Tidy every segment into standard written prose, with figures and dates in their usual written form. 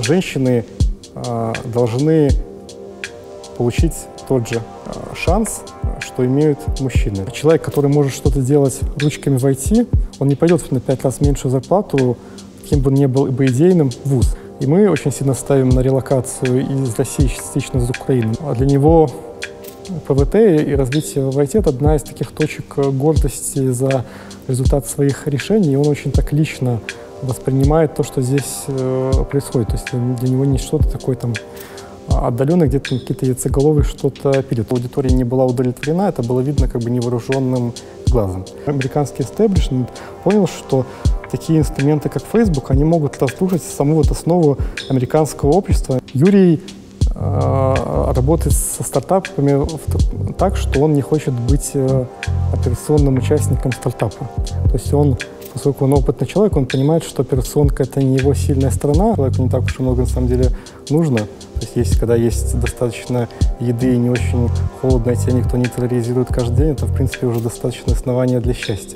женщины должны получить тот же шанс, что имеют мужчины. Человек, который может что-то делать ручками в IT, он не пойдет на 5 раз меньшую зарплату, каким бы он ни был бы идейным, в вуз. И мы очень сильно ставим на релокацию из России, частично из Украины. А для него ПВТ и развитие в IT — это одна из таких точек гордости за результат своих решений, и он очень так лично воспринимает то, что здесь происходит. То есть для него не что-то такое там отдаленно, где-то какие-то яйцеголовые что-то пилят. Аудитория не была удовлетворена, это было видно как бы невооруженным глазом. Американский истеблишмент понял, что такие инструменты, как Facebook, они могут разрушить саму вот основу американского общества. Юрий работает со стартапами так, что он не хочет быть операционным участником стартапа. То есть он, поскольку он опытный человек, он понимает, что операционка — это не его сильная сторона, человеку не так уж и много на самом деле нужно. То есть, когда есть достаточно еды и не очень холодно, и тебя никто не терроризирует каждый день, это, в принципе, уже достаточное основание для счастья.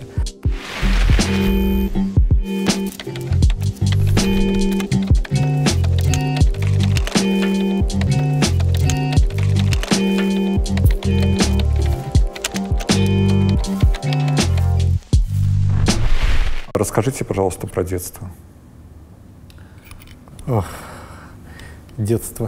Расскажите, пожалуйста, про детство. Детство.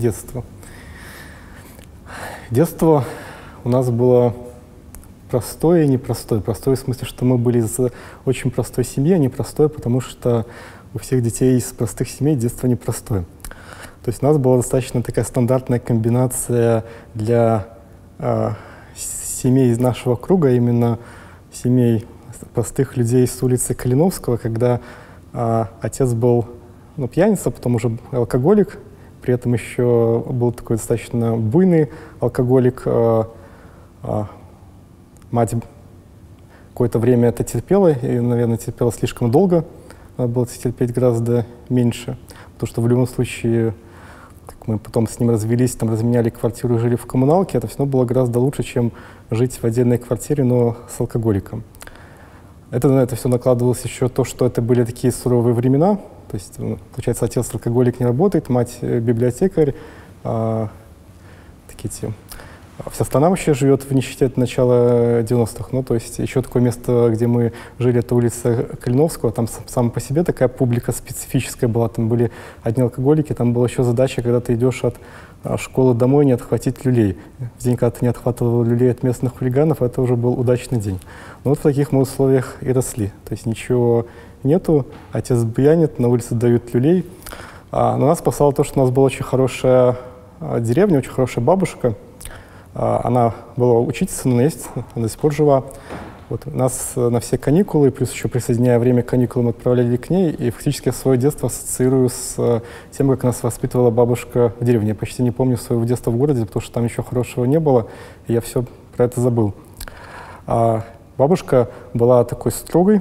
Детство у нас было простое и непростое. Простое в смысле, что мы были из очень простой семьи, а непростое, потому что у всех детей из простых семей детство непростое. То есть у нас была достаточно такая стандартная комбинация для семей из нашего круга, именно семей простых людей с улицы Калиновского, когда отец был пьяница, потом уже алкоголик, при этом еще был такой достаточно буйный алкоголик. Мать какое-то время это терпела, и, наверное, терпела слишком долго. Надо было терпеть гораздо меньше, потому что в любом случае, как мы потом с ним развелись, там разменяли квартиру, жили в коммуналке, это все равно было гораздо лучше, чем жить в отдельной квартире, но с алкоголиком. На это все накладывалось еще то, что это были такие суровые времена. То есть, получается, отец алкоголик не работает, мать библиотекарь. Вся страна вообще живет в нищете от начала 90-х. Ну, то есть еще такое место, где мы жили, это улица Калиновского. Там сама по себе такая публика специфическая была. Там были одни алкоголики, там была еще задача, когда ты идешь от школы домой, не отхватить люлей. В день, когда ты не отхватывал люлей от местных хулиганов, это уже был удачный день. Но вот в таких мы условиях и росли. То есть ничего нету, отец буянит, на улице дают люлей. Но нас спасало то, что у нас была очень хорошая деревня, очень хорошая бабушка. Она была учительница, но есть, она до сих пор жива. Вот, нас на все каникулы, плюс еще присоединяя время к каникулам, отправляли к ней, и фактически я свое детство ассоциирую с тем, как нас воспитывала бабушка в деревне. Я почти не помню своего детства в городе, потому что там ничего хорошего не было, и я все про это забыл. Бабушка была такой строгой,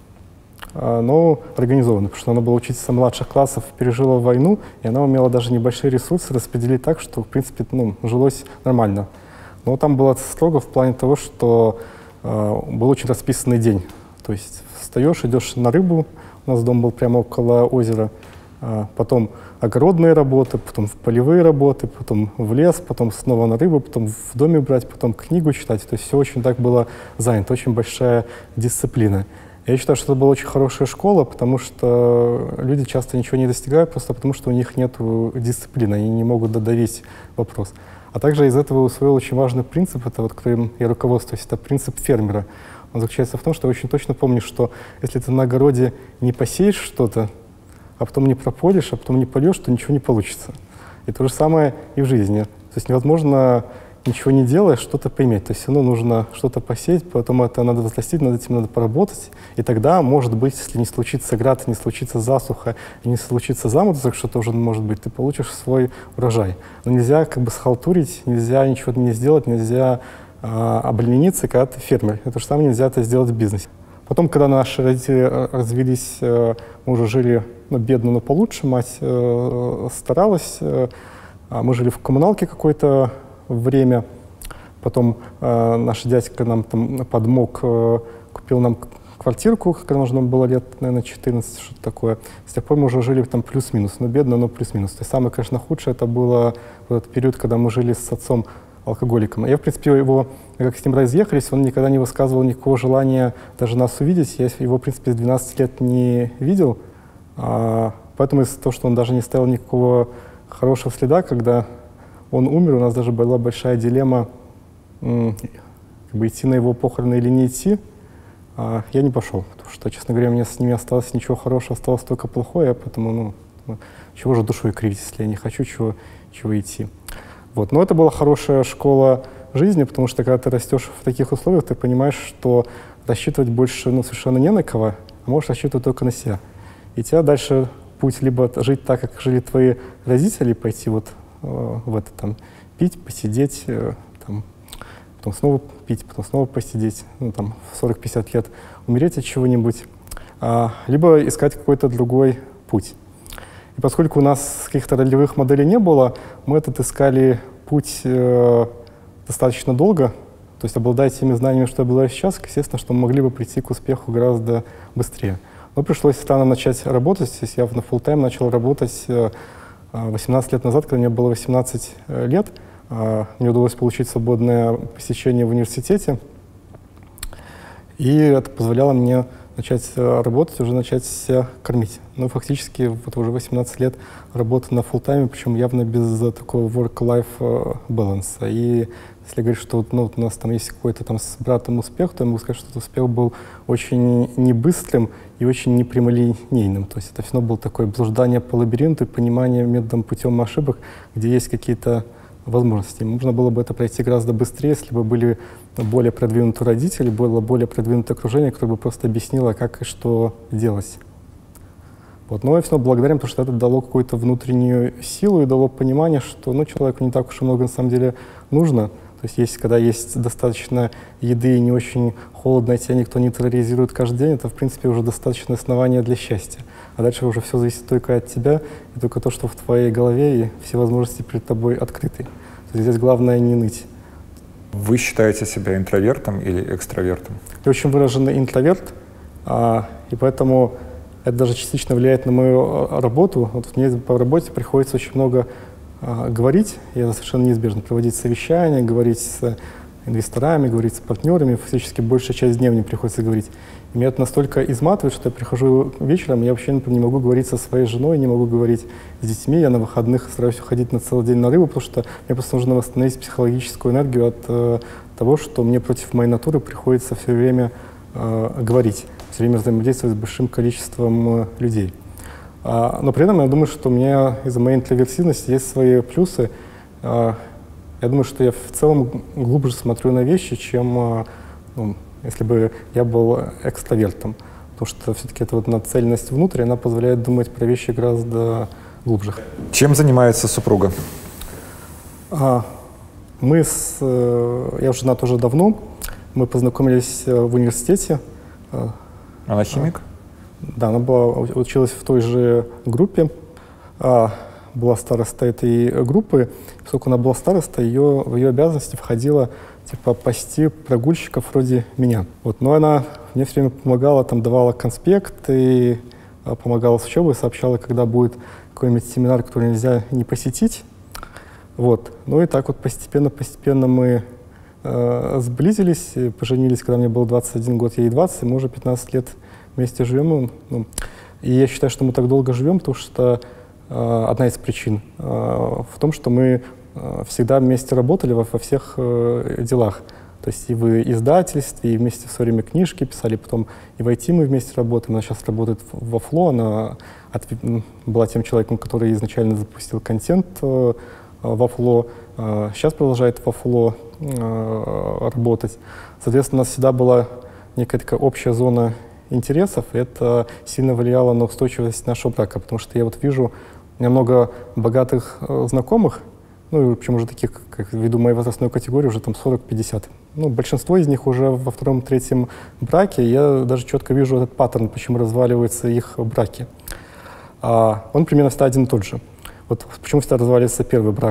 но организованной, потому что она была учительница младших классов, пережила войну, и она умела даже небольшие ресурсы распределить так, что, в принципе, жилось нормально. Но там было строго в плане того, что был очень расписанный день. То есть встаешь, идешь на рыбу, у нас дом был прямо около озера, потом огородные работы, потом полевые работы, потом в лес, потом снова на рыбу, потом в доме брать, потом книгу читать. То есть все очень так было занято, очень большая дисциплина. Я считаю, что это была очень хорошая школа, потому что люди часто ничего не достигают, просто потому что у них нет дисциплины, они не могут додавить вопрос. А также из этого усвоил очень важный принцип, это вот, которым я руководствуюсь, это принцип фермера. Он заключается в том, что я очень точно помню, что если ты на огороде не посеешь что-то, а потом не прополишь, а потом не польешь, то ничего не получится. И то же самое и в жизни. То есть невозможно, ничего не делая, что-то поиметь. То есть все равно нужно что-то посеять, потом это надо взрастить, над этим надо поработать. И тогда, может быть, если не случится град, не случится засуха, и не случится заморозок, что тоже может быть, ты получишь свой урожай. Но нельзя как бы схалтурить, нельзя ничего не сделать, нельзя облениться, когда ты фермер. Это же самое нельзя это сделать в бизнесе. Потом, когда наши родители развелись, мы уже жили бедно, но получше. Мать старалась. Мы жили в коммуналке какое-то время. Потом наш дядька нам там подмог, купил нам квартирку, когда нужно было лет, наверное, 14, что-то такое. С тех пор мы уже жили там плюс-минус, но бедно, но плюс-минус. То есть самое, конечно, худшее это было в этот период, когда мы жили с отцом алкоголиком. Я, в принципе, его, как с ним разъехались, он никогда не высказывал никакого желания даже нас увидеть. Я его, в принципе, с 12 лет не видел, поэтому из-за того, что он даже не ставил никакого хорошего следа, когда он умер, у нас даже была большая дилемма, как бы идти на его похороны или не идти. Я не пошел, потому что, честно говоря, у меня с ними осталось ничего хорошего, осталось только плохое, поэтому, чего же душой кривить, если я не хочу, чего идти. Вот. Но это была хорошая школа жизни, потому что, когда ты растешь в таких условиях, ты понимаешь, что рассчитывать больше совершенно не на кого, а можешь рассчитывать только на себя. И тебя дальше путь либо жить так, как жили твои родители, пойти вот в это там пить, посидеть, там, потом снова пить, потом снова посидеть, там, в 40-50 лет умереть от чего-нибудь, либо искать какой-то другой путь. И поскольку у нас каких-то ролевых моделей не было, мы этот искали путь достаточно долго, то есть обладая теми знаниями, что я обладаю сейчас, естественно, что мы могли бы прийти к успеху гораздо быстрее. Но пришлось странно начать работать, то есть я на фулл-тайм начал работать 18 лет назад, когда мне было 18 лет. Мне удалось получить свободное посещение в университете, и это позволяло мне начать работать, уже начать себя кормить. Ну, фактически, вот уже 18 лет работы на фулл-тайме, причем явно без такого work-life баланса. И если говорить, что у нас там есть какой-то там с братом успех, то я могу сказать, что этот успех был очень небыстрым и очень непрямолинейным. То есть это все равно было такое блуждание по лабиринту и понимание методом путем ошибок, где есть какие-то возможностей. Можно было бы это пройти гораздо быстрее, если бы были более продвинутые родители, было более продвинутое окружение, которое бы просто объяснило, как и что делать. Вот. Но я все равно благодарен, потому что это дало какую-то внутреннюю силу и дало понимание, что человеку не так уж и много на самом деле нужно. То есть, когда есть достаточно еды и не очень холодно, и тебя никто не терроризирует каждый день, это, в принципе, уже достаточное основание для счастья. А дальше уже все зависит только от тебя, и только то, что в твоей голове, и все возможности перед тобой открыты. То есть здесь главное не ныть. Вы считаете себя интровертом или экстравертом? Я очень выраженный интроверт, и поэтому это даже частично влияет на мою работу. Вот мне по работе приходится очень много говорить, и это совершенно неизбежно. Проводить совещания, говорить с инвесторами, говорить с партнерами. Фактически большая часть дня мне приходится говорить. И меня это настолько изматывает, что я прихожу вечером, я вообще, например, не могу говорить со своей женой, не могу говорить с детьми. Я на выходных стараюсь уходить на целый день на рыбу, потому что мне просто нужно восстановить психологическую энергию от того, что мне против моей натуры приходится все время говорить, все время взаимодействовать с большим количеством людей. Но при этом я думаю, что у меня из-за моей интроверсивности есть свои плюсы. Я думаю, что я в целом глубже смотрю на вещи, чем если бы я был экстравертом. Потому что все-таки эта нацеленность внутрь, она позволяет думать про вещи гораздо глубже. Чем занимается супруга? Я женат уже давно. Мы познакомились в университете. Она химик? Да, она училась в той же группе, была старостой этой группы. Поскольку она была старостой, в ее обязанности входило пасти прогульщиков вроде меня. Но она мне все время помогала, давала конспекты, помогала с учебой, сообщала, когда будет какой-нибудь семинар, который нельзя не посетить. Ну и так постепенно мы сблизились, поженились, когда мне было 21 год, ей 20, и мы уже 15 лет вместе живем. И я считаю, что мы так долго живем, потому что одна из причин в том, что мы всегда вместе работали во всех делах. То есть и в издательстве, и вместе в свое время книжки писали, потом и в IT мы вместе работаем. Она сейчас работает во Фло, она была тем человеком, который изначально запустил контент во Фло, сейчас продолжает во Фло работать. Соответственно, у нас всегда была некая такая общая зона интересов, и это сильно влияло на устойчивость нашего брака, потому что я вижу, у меня много богатых знакомых, причем уже таких, как ввиду моей возрастной категории, уже 40-50. Большинство из них уже во втором-третьем браке, я даже четко вижу этот паттерн, почему разваливаются их браки. Он примерно всегда один и тот же. Почему всегда разваливается первый брак?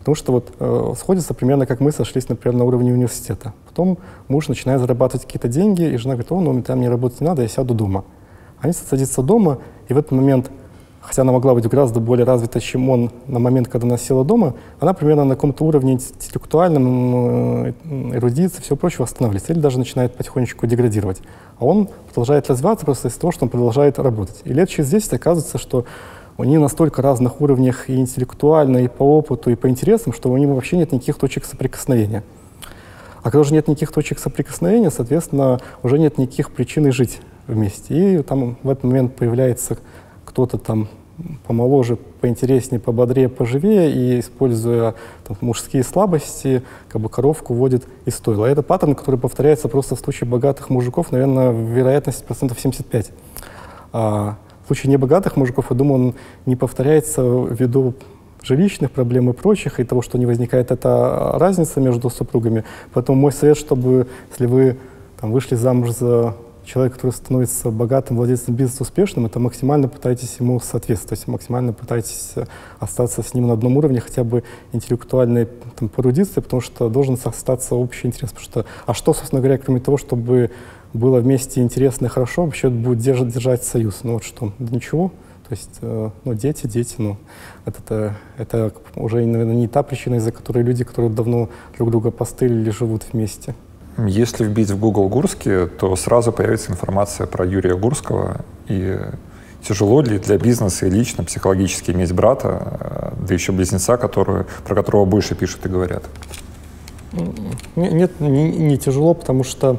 Потому что вот сходится примерно, как мы сошлись, например, на уровне университета. Потом муж начинает зарабатывать какие-то деньги, и жена говорит: ну, там мне работать не надо, я сяду дома. Они садятся дома, и в этот момент, хотя она могла быть гораздо более развита, чем он на момент, когда она села дома, она примерно на каком-то уровне интеллектуальном, эрудиции, все прочее восстанавливается, или даже начинает потихонечку деградировать. А он продолжает развиваться просто из-за того, что он продолжает работать. И лет через 10 оказывается, что у них настолько разных уровнях и интеллектуально, и по опыту, и по интересам, что у них вообще нет никаких точек соприкосновения. А когда уже нет никаких точек соприкосновения, соответственно, уже нет никаких причин жить вместе. И там в этот момент появляется кто-то там помоложе, поинтереснее, пободрее, поживее, и, используя там мужские слабости, как бы коровку водит из стойла. Это паттерн, который повторяется просто в случае богатых мужиков, наверное, вероятность 75%. В случае небогатых мужиков, я думаю, он не повторяется ввиду жилищных проблем и прочих, и того, что не возникает эта разница между супругами. Поэтому мой совет, чтобы, если вы там вышли замуж за человека, который становится богатым, владельцем бизнеса, успешным, это максимально пытайтесь ему соответствовать, максимально пытайтесь остаться с ним на одном уровне, хотя бы интеллектуальной там, по эрудиции, потому что должен остаться общий интерес. Потому что, а что, собственно говоря, кроме того, чтобы было вместе интересно и хорошо, вообще будет держать союз? Ну вот что, да ничего. То есть, ну, дети, ну, это уже, наверное, не та причина, из-за которой люди, которые давно друг друга постылили, живут вместе. Если вбить в Google Гурский, то сразу появится информация про Юрия Гурского. И тяжело ли для бизнеса и лично психологически иметь брата, да еще близнеца, про которого больше пишут и говорят? Нет, не тяжело, потому что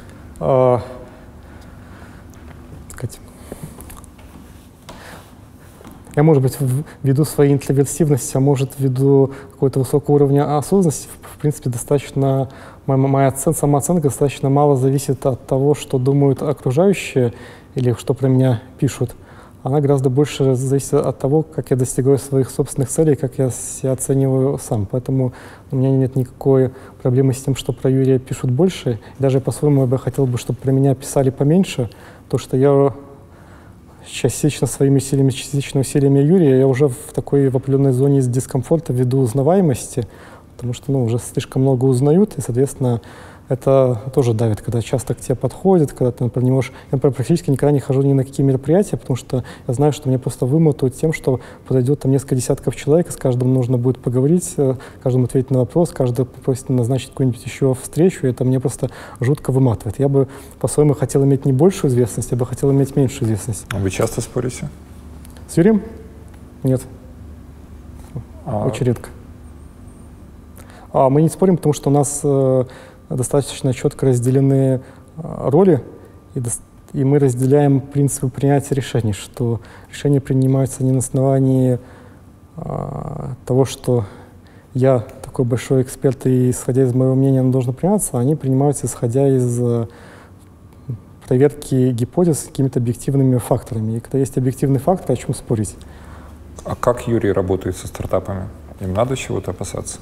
я, может быть, ввиду своей интровертивности, а может, ввиду какого-то высокого уровня осознанности, в принципе, достаточно, моя самооценка достаточно мало зависит от того, что думают окружающие или что про меня пишут. Она гораздо больше зависит от того, как я достигаю своих собственных целей, как я себя оцениваю сам. Поэтому у меня нет никакой проблемы с тем, что про Юрия пишут больше. Даже по-своему я бы хотел, чтобы про меня писали поменьше, то что я частично своими усилиями, частично усилиями Юрия, я уже в такой в определенной зоне дискомфорта ввиду узнаваемости, потому что уже слишком много узнают, и, соответственно, это тоже давит, когда часто к тебе подходят, когда ты, например, не можешь... Я, например, практически никогда не хожу ни на какие мероприятия, потому что я знаю, что меня просто вымотают тем, что подойдет там несколько десятков человек, с каждым нужно будет поговорить, каждому ответить на вопрос, каждый попросит назначить какую-нибудь еще встречу, и это мне просто жутко выматывает. Я бы по-своему хотел иметь не большую известность, я бы хотел иметь меньшую известность. Вы часто спорите? С Юрием? Нет. Очень редко. Мы не спорим, потому что у нас достаточно четко разделены роли, и мы разделяем принципы принятия решений, что решения принимаются не на основании того, что я такой большой эксперт, и исходя из моего мнения оно должно приниматься, а они принимаются исходя из проверки гипотез какими-то объективными факторами. И когда есть объективный фактор, о чем спорить? А как Юрий работает со стартапами? Им надо чего-то опасаться?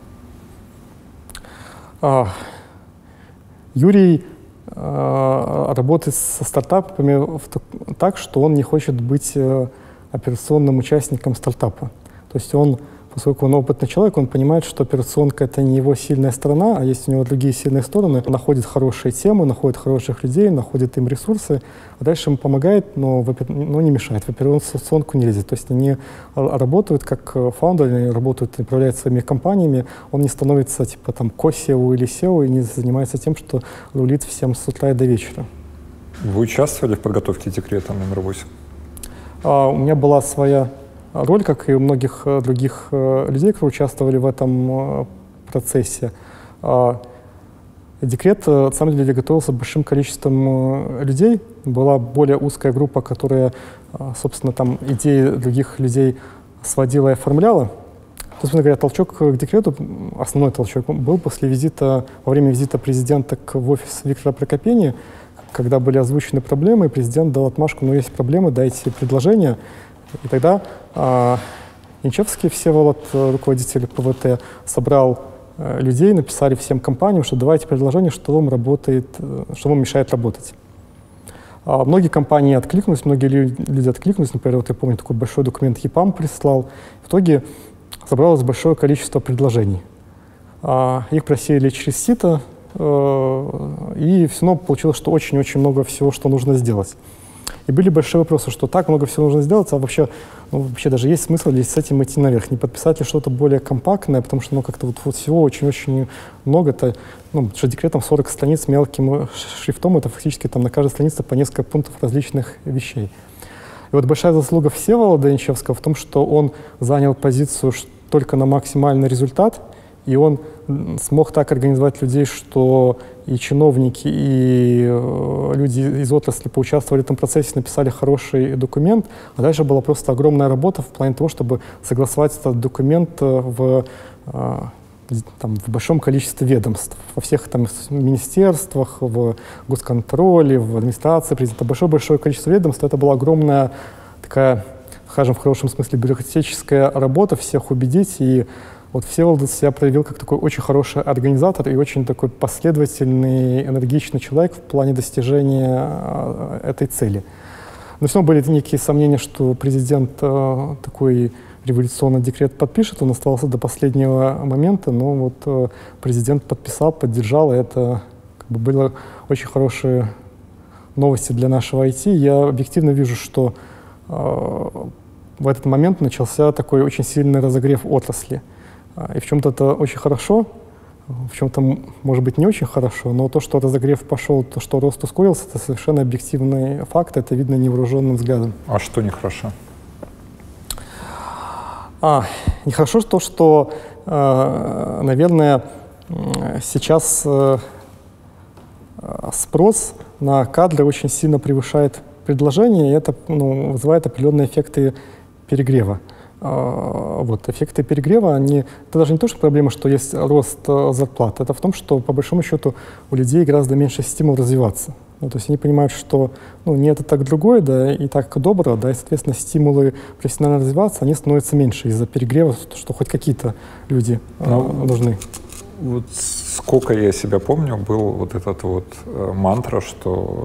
Юрий работает со стартапами так, что он не хочет быть операционным участником стартапа. То есть он, поскольку он опытный человек, он понимает, что операционка — это не его сильная сторона, а есть у него другие сильные стороны. Он находит хорошие темы, находит хороших людей, находит им ресурсы, а дальше ему помогает, но не мешает. В операционку не лезет. То есть они работают как фаундеры, они работают, управляют своими компаниями. Он не становится типа там ко-SEO или SEO и не занимается тем, что рулит всем с утра и до вечера. Вы участвовали в подготовке декрета номер 8? У меня была своя роль, как и у многих других людей, которые участвовали в этом процессе. Декрет, на самом деле, готовился большим количеством людей. Была более узкая группа, которая, собственно, там идеи других людей сводила и оформляла. Собственно говоря, толчок к декрету, основной толчок, был во время визита президента в офис Виктора Прокопения, когда были озвучены проблемы, и президент дал отмашку: ну, есть проблемы, дайте предложения. И тогда Янчевский Всеволод, руководитель ПВТ, собрал людей, написали всем компаниям, что давайте предложение, что вам мешает работать. Многие компании откликнулись, многие люди откликнулись. Например, вот я помню, такой большой документ ЕПАМ прислал. В итоге собралось большое количество предложений. Их просеяли через сито, и все равно получилось, что очень-очень много всего, что нужно сделать. И были большие вопросы, что так много всего нужно сделать, а вообще, вообще даже есть смысл ли с этим идти наверх, не подписать ли что-то более компактное, потому что как-то вот всего очень-очень много. Это, что декретом 40 страниц мелким шрифтом, это фактически там на каждой странице по несколько пунктов различных вещей. И вот большая заслуга Всеволода Янчевского в том, что он занял позицию только на максимальный результат, и он смог так организовать людей, что и чиновники, и люди из отрасли поучаствовали в этом процессе, написали хороший документ, а дальше была просто огромная работа в плане того, чтобы согласовать этот документ в большом количестве ведомств, во всех там министерствах, в госконтроле, в администрации президента. Большое-большое количество ведомств. Это была огромная такая, скажем, в хорошем смысле, бюрократическая работа, всех убедить. И вот Всеволод себя проявил как такой очень хороший организатор и очень такой последовательный, энергичный человек в плане достижения этой цели. Но все равно были некие сомнения, что президент такой революционный декрет подпишет. Он оставался до последнего момента, но вот президент подписал, поддержал, и это были очень хорошие новости для нашего IT. Я объективно вижу, что в этот момент начался такой очень сильный разогрев отрасли. И в чем-то это очень хорошо, в чем-то, может быть, не очень хорошо, но то, что разогрев пошел, то, что рост ускорился, это совершенно объективный факт, это видно невооруженным взглядом. А что нехорошо? Нехорошо то, что, наверное, сейчас спрос на кадры очень сильно превышает предложение, и это вызывает определенные эффекты перегрева. Вот, эффекты перегрева, это даже не то, что проблема, что есть рост зарплат, это в том, что, по большому счету, у людей гораздо меньше стимул развиваться. То есть они понимают, что не это так другое, да, и так добро, да, и, соответственно, стимулы профессионально развиваться, они становятся меньше из-за перегрева, что хоть какие-то люди нужны. Вот сколько я себя помню, был вот этот вот мантра, что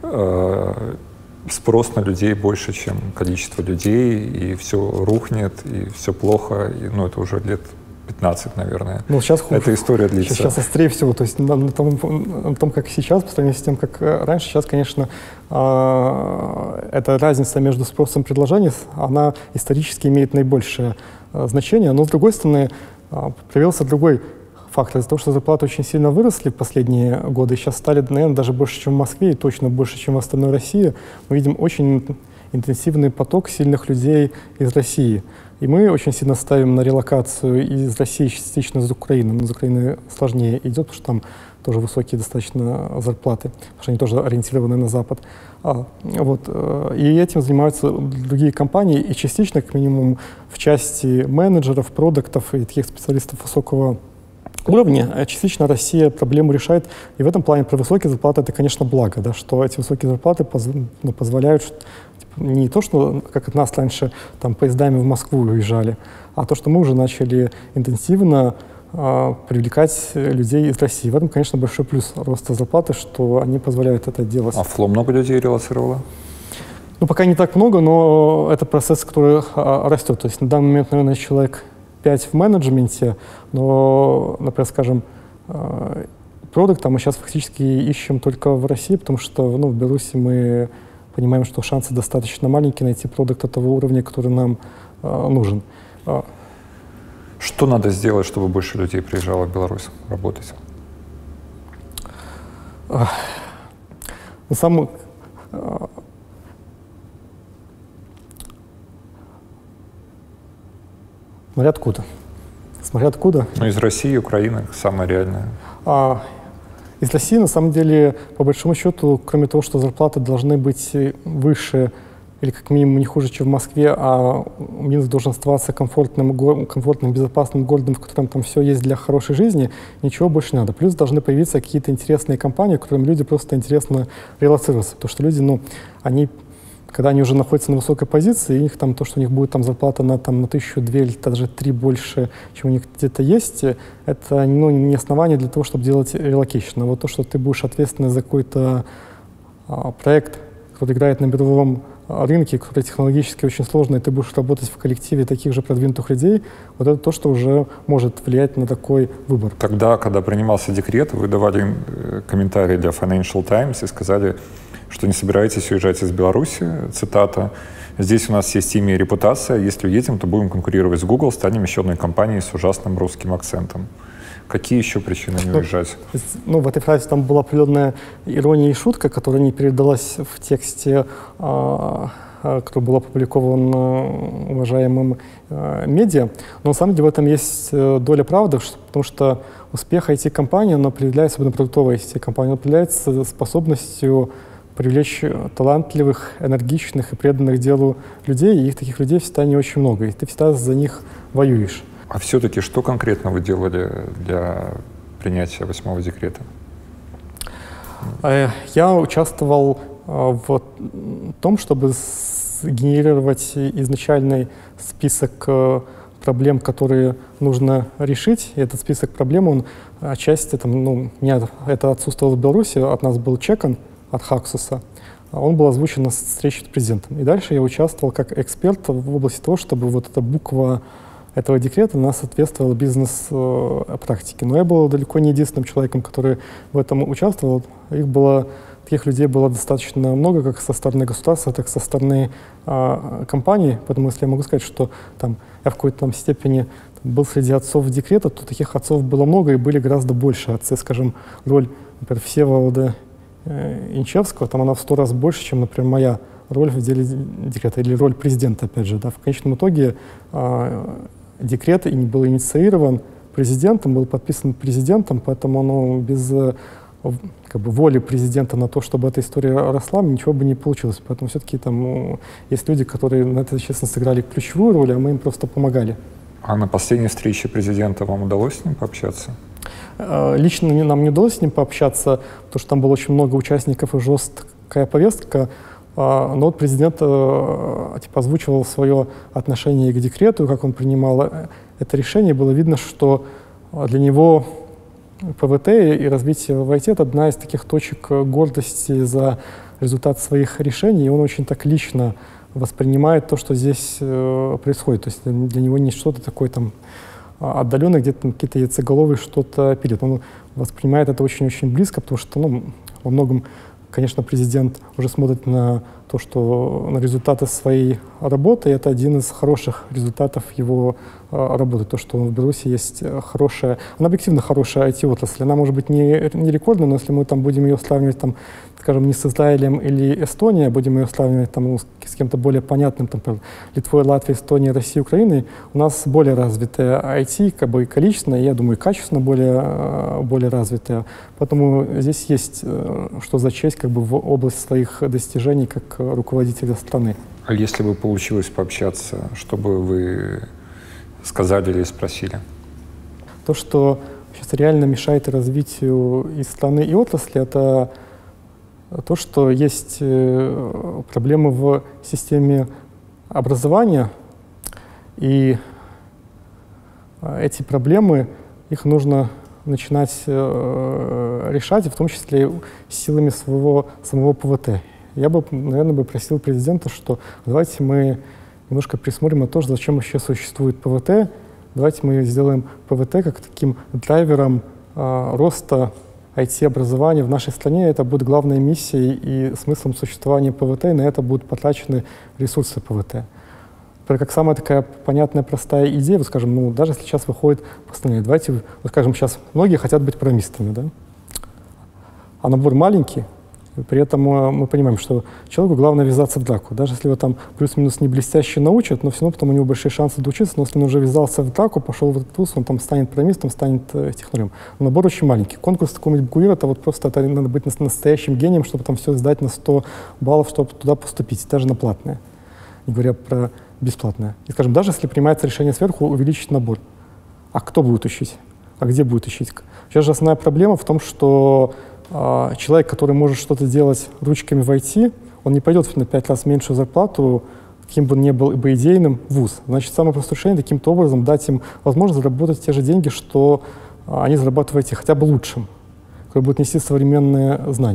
спрос на людей больше, чем количество людей, и все рухнет, и все плохо, и, это уже лет 15, наверное. Сейчас хуже. Эта история длится. Сейчас острее всего. То есть на том, как сейчас, по сравнению с тем, как раньше, сейчас, конечно, эта разница между спросом и предложением, она исторически имеет наибольшее значение. Но, с другой стороны, проявился другой фактор. Из-за того, что зарплаты очень сильно выросли в последние годы, сейчас стали, наверное, даже больше, чем в Москве, и точно больше, чем в остальной России, мы видим очень интенсивный поток сильных людей из России. И мы очень сильно ставим на релокацию из России, частично из Украины. Но из Украины сложнее идет, потому что там тоже высокие достаточно зарплаты, потому что они тоже ориентированы на Запад. И этим занимаются другие компании, и частично, как минимум, в части менеджеров, продуктов и таких специалистов высокого уровня, частично Россия проблему решает. И в этом плане про высокие зарплаты это, конечно, благо, да, что эти высокие зарплаты позволяют не то, что как от нас раньше там поездами в Москву уезжали, а то, что мы уже начали интенсивно привлекать людей из России. В этом, конечно, большой плюс роста зарплаты, что они позволяют это делать. А ФЛО много людей релоцировало? Пока не так много, но это процесс, который растет. То есть на данный момент, наверное, человек 5 в менеджменте, но, например, скажем, продукта мы сейчас фактически ищем только в России, потому что в Беларуси мы понимаем, что шансы достаточно маленькие найти продукт того уровня, который нам нужен. Что надо сделать, чтобы больше людей приезжало в Беларусь работать? Смотря откуда. Из России, Украины самое реальное. Из России, на самом деле, по большому счету, кроме того, что зарплаты должны быть выше или как минимум не хуже, чем в Москве, а Минск должен оставаться комфортным, безопасным городом, в котором там все есть для хорошей жизни, ничего больше не надо. Плюс должны появиться какие-то интересные компании, которым люди просто интересно релоцироваться, потому что люди, когда они уже находятся на высокой позиции, и их там то, что у них будет там зарплата на 1000, 2 или даже 3 больше, чем у них где-то есть, это не основание для того, чтобы делать релокейшн. А вот то, что ты будешь ответственный за какой-то проект, который играет на мировом рынке, который технологически очень сложный, и ты будешь работать в коллективе таких же продвинутых людей, вот это то, что уже может влиять на такой выбор. Тогда, когда принимался декрет, вы давали комментарий для Financial Times и сказали, что не собираетесь уезжать из Беларуси, цитата, «Здесь у нас есть имя и репутация, если уедем, то будем конкурировать с Google, станем еще одной компанией с ужасным русским акцентом». Какие еще причины не уезжать? Ну, в этой фразе там была определенная ирония и шутка, которая не передалась в тексте, который был опубликован уважаемым медиа. Но на самом деле в этом есть доля правды, потому что успех IT-компании, он определяется, особенно продуктовой IT-компании, он определяется способностью привлечь талантливых, энергичных и преданных делу людей, и их таких людей всегда не очень много, и ты всегда за них воюешь. А все-таки что конкретно вы делали для принятия 8-го декрета? Я участвовал в том, чтобы сгенерировать изначальный список проблем, которые нужно решить. И этот список проблем, он отчасти, у меня это отсутствовало в Беларуси, от нас был чекан от Хаксуса. Он был озвучен на встрече с президентом. И дальше я участвовал как эксперт в области того, чтобы вот эта буква этого декрета она соответствовала бизнес-практике. Но я был далеко не единственным человеком, который в этом участвовал. Таких людей было достаточно много, как со стороны государства, так и со стороны компаний. Поэтому если я могу сказать, что я в какой-то степени был среди отцов декрета, то таких отцов было много и были гораздо больше отцы. Скажем, роль, например, Всеволода Инчевского, там она в 100 раз больше, чем, например, моя роль в деле декрета, или роль президента, опять же. Да. В конечном итоге декрет был инициирован президентом, был подписан президентом, поэтому без воли президента на то, чтобы эта история росла, ничего бы не получилось. Поэтому все-таки есть люди, которые на это, честно, сыграли ключевую роль, а мы им просто помогали. А на последней встрече президента вам удалось с ним пообщаться? Лично нам не удалось с ним пообщаться, потому что там было очень много участников и жесткая повестка. Но вот президент озвучивал свое отношение к декрету, как он принимал это решение. Было видно, что для него ПВТ и развитие в IT — это одна из таких точек гордости за результат своих решений. И он очень так лично воспринимает то, что здесь происходит. То есть для него не что-то такое отдаленное, где-то какие-то яйцеголовые что-то пилят. Он воспринимает это очень-очень близко, потому что во многом, конечно, президент уже смотрит на то, что на результаты своей работы, и это один из хороших результатов его работы. То, что в Беларуси есть хорошая, она объективно хорошая IT-отрасль. Она может быть не рекордная, но если мы будем ее сравнивать, скажем, не с Израилем или Эстонией, а будем ее сравнивать с кем-то более понятным, например, Литвой, Латвией, Эстонией, Россией, Украиной, у нас более развитая IT, и количественно, и, я думаю, и качественно более развитая. Поэтому здесь есть что зачесть в область своих достижений как руководителя страны. А если бы получилось пообщаться, что бы вы сказали или спросили? То, что сейчас реально мешает развитию и страны, и отрасли, это то, что есть проблемы в системе образования, и эти проблемы, их нужно начинать решать, в том числе силами самого ПВТ. Я бы, наверное, просил президента, что давайте мы немножко присмотрим на то, зачем вообще существует ПВТ. Давайте мы сделаем ПВТ как таким драйвером роста IT-образования в нашей стране. Это будет главной миссией и смыслом существования ПВТ, и на это будут потрачены ресурсы ПВТ. Как самая такая понятная, простая идея, скажем, даже если сейчас выходит постановление, давайте, скажем, сейчас многие хотят быть программистами, да? А набор маленький, при этом мы понимаем, что человеку главное ввязаться в драку. Даже если его плюс-минус не блестяще научат, но все равно потом у него большие шансы доучиться, но если он уже ввязался в драку, пошел в этот вуз, он станет программистом, станет технарем. Но набор очень маленький. Конкурс какой-нибудь ГУИР, это надо быть настоящим гением, чтобы все сдать на 100 баллов, чтобы туда поступить, даже на платное, не говоря про бесплатное. И, скажем, даже если принимается решение сверху увеличить набор, а кто будет учить? А где будет учить? Сейчас же основная проблема в том, что человек, который может что-то делать ручками в IT, он не пойдет на 5 раз меньшую зарплату, каким бы он ни был бы идейным, в ВУЗ. Значит, самое простое решение таким-то образом дать им возможность заработать те же деньги, что они зарабатывают в IT, хотя бы лучшим, который будет нести современные знания.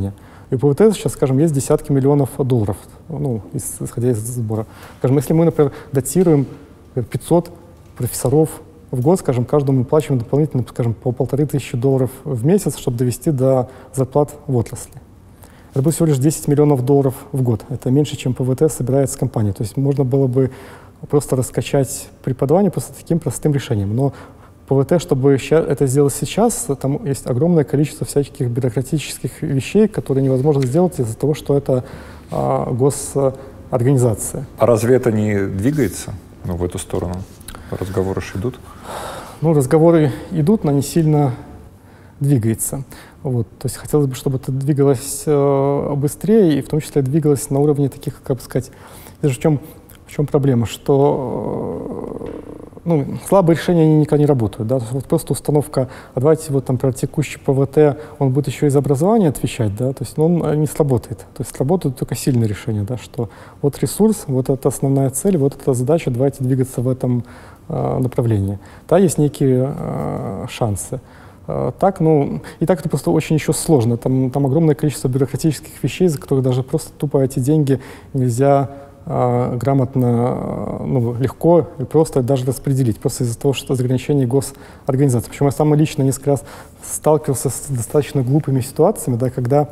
И у ПВТ сейчас, скажем, есть десятки миллионов долларов, ну, исходя из сбора. Скажем, если мы, например, датируем 500 профессоров в год, скажем, каждому выплачиваем дополнительно, скажем, по $1500 в месяц, чтобы довести до зарплат в отрасли. Это будет всего лишь 10 миллионов долларов в год. Это меньше, чем ПВТ собирает с компании. То есть можно было бы просто раскачать преподавание просто таким простым решением. Но ПВТ, чтобы это сделать сейчас, там есть огромное количество всяких бюрократических вещей, которые невозможно сделать из-за того, что это госорганизация. А разве это не двигается в эту сторону? Разговоры же идут? Ну, разговоры идут, но не сильно двигается. Вот. То есть хотелось бы, чтобы это двигалось быстрее, и в том числе двигалось на уровне таких, как бы сказать, даже в чем проблема, что слабые решения они никогда не работают. Да? Вот просто установка, а давайте вот там про текущий ПВТ, он будет еще из образования отвечать, да? То есть он не сработает. То есть сработают только сильные решения, да? Что вот ресурс, вот это основная цель, вот эта задача, давайте двигаться в этом направлении. Да, есть некие шансы. Так, и так это просто очень еще сложно. Там огромное количество бюрократических вещей, за которых даже просто тупо эти деньги нельзя грамотно, легко и просто даже распределить, просто из-за того, что ограничений госорганизации. Причем я сам лично несколько раз сталкивался с достаточно глупыми ситуациями, да, когда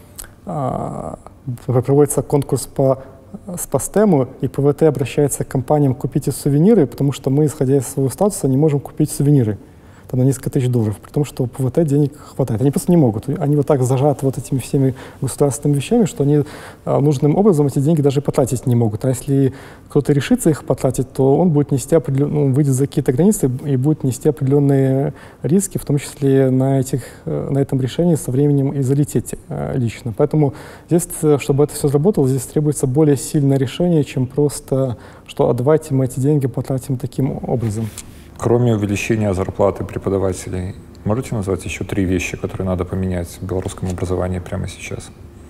проводится конкурс по STEM, и ПВТ обращается к компаниям «купите сувениры», потому что мы, исходя из своего статуса, не можем купить сувениры там, на несколько тысяч долларов, при том, что у ПВТ денег хватает. Они просто не могут. Они вот так зажаты вот этими всеми государственными вещами, что они нужным образом эти деньги даже потратить не могут. А если кто-то решится их потратить, то он будет нести выйдет за какие-то границы и будет нести определенные риски, в том числе на этом решении со временем и залететь лично. Поэтому здесь, чтобы это все заработало, здесь требуется более сильное решение, чем просто, что давайте мы эти деньги потратим таким образом. Кроме увеличения зарплаты преподавателей, можете назвать еще 3 вещи, которые надо поменять в белорусском образовании прямо сейчас?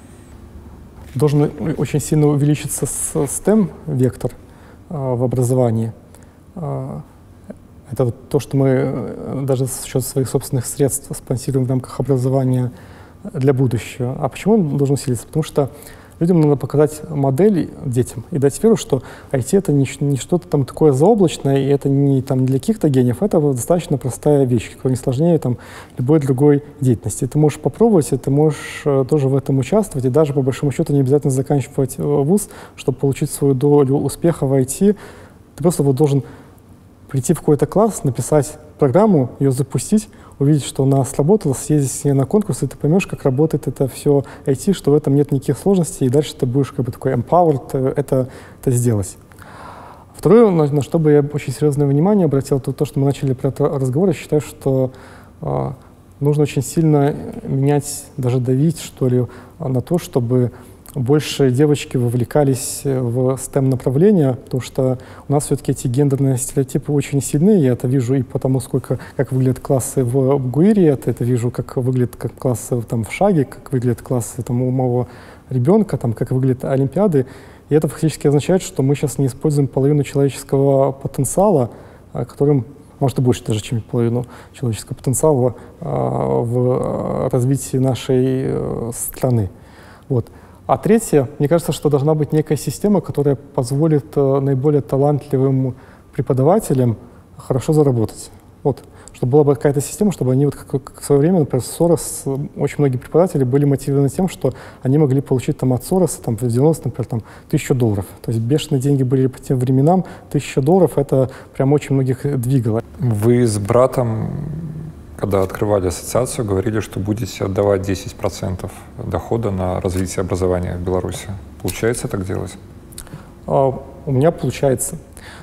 Должен очень сильно увеличиться STEM-вектор в образовании. Это вот то, что мы даже за счет своих собственных средств спонсируем в рамках образования для будущего. А почему он должен усилиться? Потому что людям надо показать модель детям и дать веру, что IT — это не что-то там такое заоблачное, и это не там для каких-то гениев, это достаточно простая вещь, которая не сложнее там любой другой деятельности. Ты можешь попробовать, ты можешь тоже в этом участвовать, и даже по большому счету не обязательно заканчивать вуз, чтобы получить свою долю успеха в IT. Ты просто вот должен прийти в какой-то класс, написать программу, ее запустить, увидеть, что она сработала, съездить с ней на конкурс, и ты поймешь, как работает это все IT, что в этом нет никаких сложностей, и дальше ты будешь как бы такой empowered это сделать. Второе, на что бы я очень серьезное внимание обратил, то, что мы начали про это разговор, я считаю, что нужно очень сильно менять, даже давить, что ли, на то, чтобы больше девочки вовлекались в STEM-направления, потому что у нас все-таки эти гендерные стереотипы очень сильны. Я это вижу и потому, как выглядят классы в ГУИРе, я это вижу, как выглядят классы там, в ШАГе, как выглядят классы там, у моего ребенка, там, как выглядят олимпиады. И это фактически означает, что мы сейчас не используем половину человеческого потенциала, которым, может, и больше даже, чем половину человеческого потенциала в развитии нашей страны. Вот. А третье, мне кажется, что должна быть некая система, которая позволит наиболее талантливым преподавателям хорошо заработать. Вот. Чтобы была бы какая-то система, чтобы они, вот как в свое время, например, Сорос, очень многие преподаватели были мотивированы тем, что они могли получить там, от Сороса там, в 90, например, там, $1000. То есть бешеные деньги были по тем временам. $1000 — это прям очень многих двигало. Вы с братом, когда открывали ассоциацию, говорили, что будете отдавать 10% дохода на развитие образования в Беларуси. Получается так делать? У меня получается.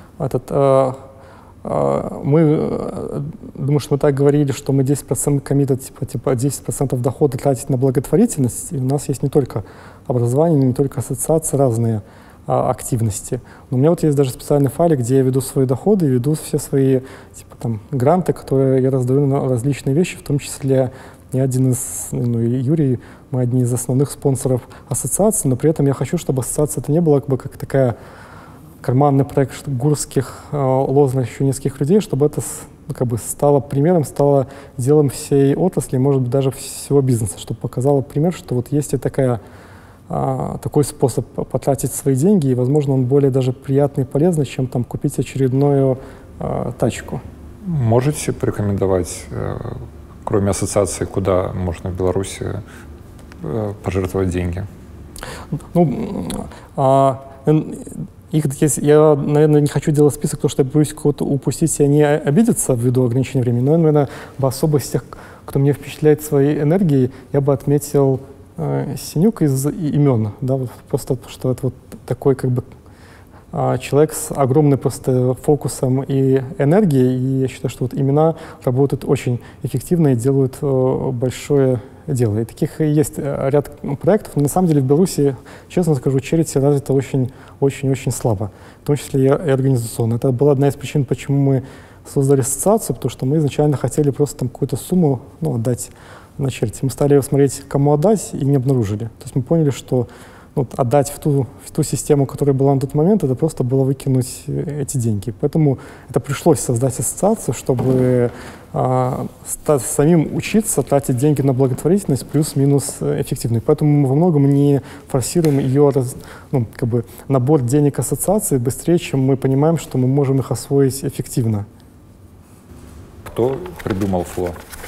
Думаю, что мы так говорили, что мы 10% коммита, типа 10% дохода тратить на благотворительность. И у нас есть не только образование, не только ассоциации, разные активности. Но у меня вот есть даже специальный файлик, где я веду свои доходы, веду все свои типа, там, гранты, которые я раздаю на различные вещи, в том числе я один из, и Юрий, мы одни из основных спонсоров ассоциации, но при этом я хочу, чтобы ассоциация это не была как такая карманный проект гурских лозунг еще нескольких людей, чтобы это ну, как бы стало примером, стало делом всей отрасли, может быть, даже всего бизнеса, чтобы показало пример, что вот есть и такой способ потратить свои деньги, и, возможно, он более даже приятный и полезный, чем там купить очередную тачку. Можете порекомендовать, кроме ассоциации, куда можно в Беларуси пожертвовать деньги? Ну, их есть, я, наверное, не хочу делать список, потому что я боюсь кого-то упустить, и они обидятся ввиду ограничения времени. Но, наверное, особо из тех, кто меня впечатляет своей энергией, я бы отметил Синюк из имен. Да, вот просто, что это вот такой как бы человек с огромным просто фокусом и энергией. И я считаю, что вот имена работают очень эффективно и делают большое дело. И таких есть ряд проектов, но на самом деле в Беларуси, честно скажу, charity развито очень-очень слабо, в том числе и организационно. Это была одна из причин, почему мы создали ассоциацию, потому что мы изначально хотели просто там какую-то сумму отдать на charity. Мы стали смотреть, кому отдать, и не обнаружили. То есть мы поняли, что отдать в ту систему, которая была на тот момент, это просто было выкинуть эти деньги. Поэтому это пришлось создать ассоциацию, чтобы самим учиться тратить деньги на благотворительность плюс-минус эффективно. Поэтому мы во многом не форсируем ее набор денег ассоциации быстрее, чем мы понимаем, что мы можем их освоить эффективно. Кто придумал ФЛО?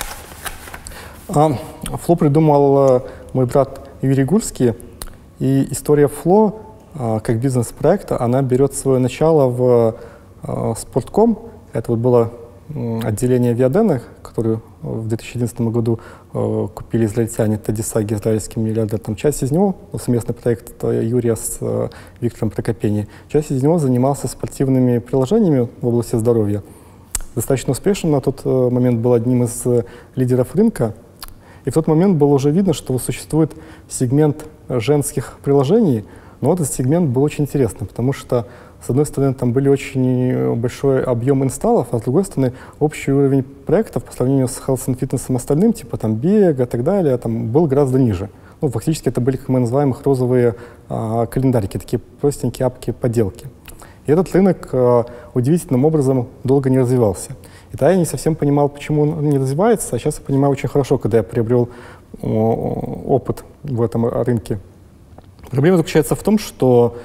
ФЛО придумал мой брат Юрий Гурский. И история ФЛО, как бизнес-проекта, она берет свое начало в Спортком. Это вот было отделение Виадена, которое в 2011 году купили израильтяне Тедди Саги, израильский миллиардер. Там часть из него, совместный проект Юрия с Виктором Прокопени, часть из него занимался спортивными приложениями в области здоровья. Достаточно успешным на тот момент был одним из лидеров рынка. И в тот момент было уже видно, что существует сегмент женских приложений, но этот сегмент был очень интересный, потому что, с одной стороны, там были очень большой объем инсталлов, а с другой стороны, общий уровень проектов по сравнению с health and fitness остальным, типа там бега и так далее, там был гораздо ниже. Ну, фактически это были, как мы называем их, розовые календарики, такие простенькие апки-поделки. И этот рынок удивительным образом долго не развивался. И тогда я не совсем понимал, почему он не развивается, а сейчас я понимаю очень хорошо, когда я приобрел опыт в этом рынке. Проблема заключается в том, что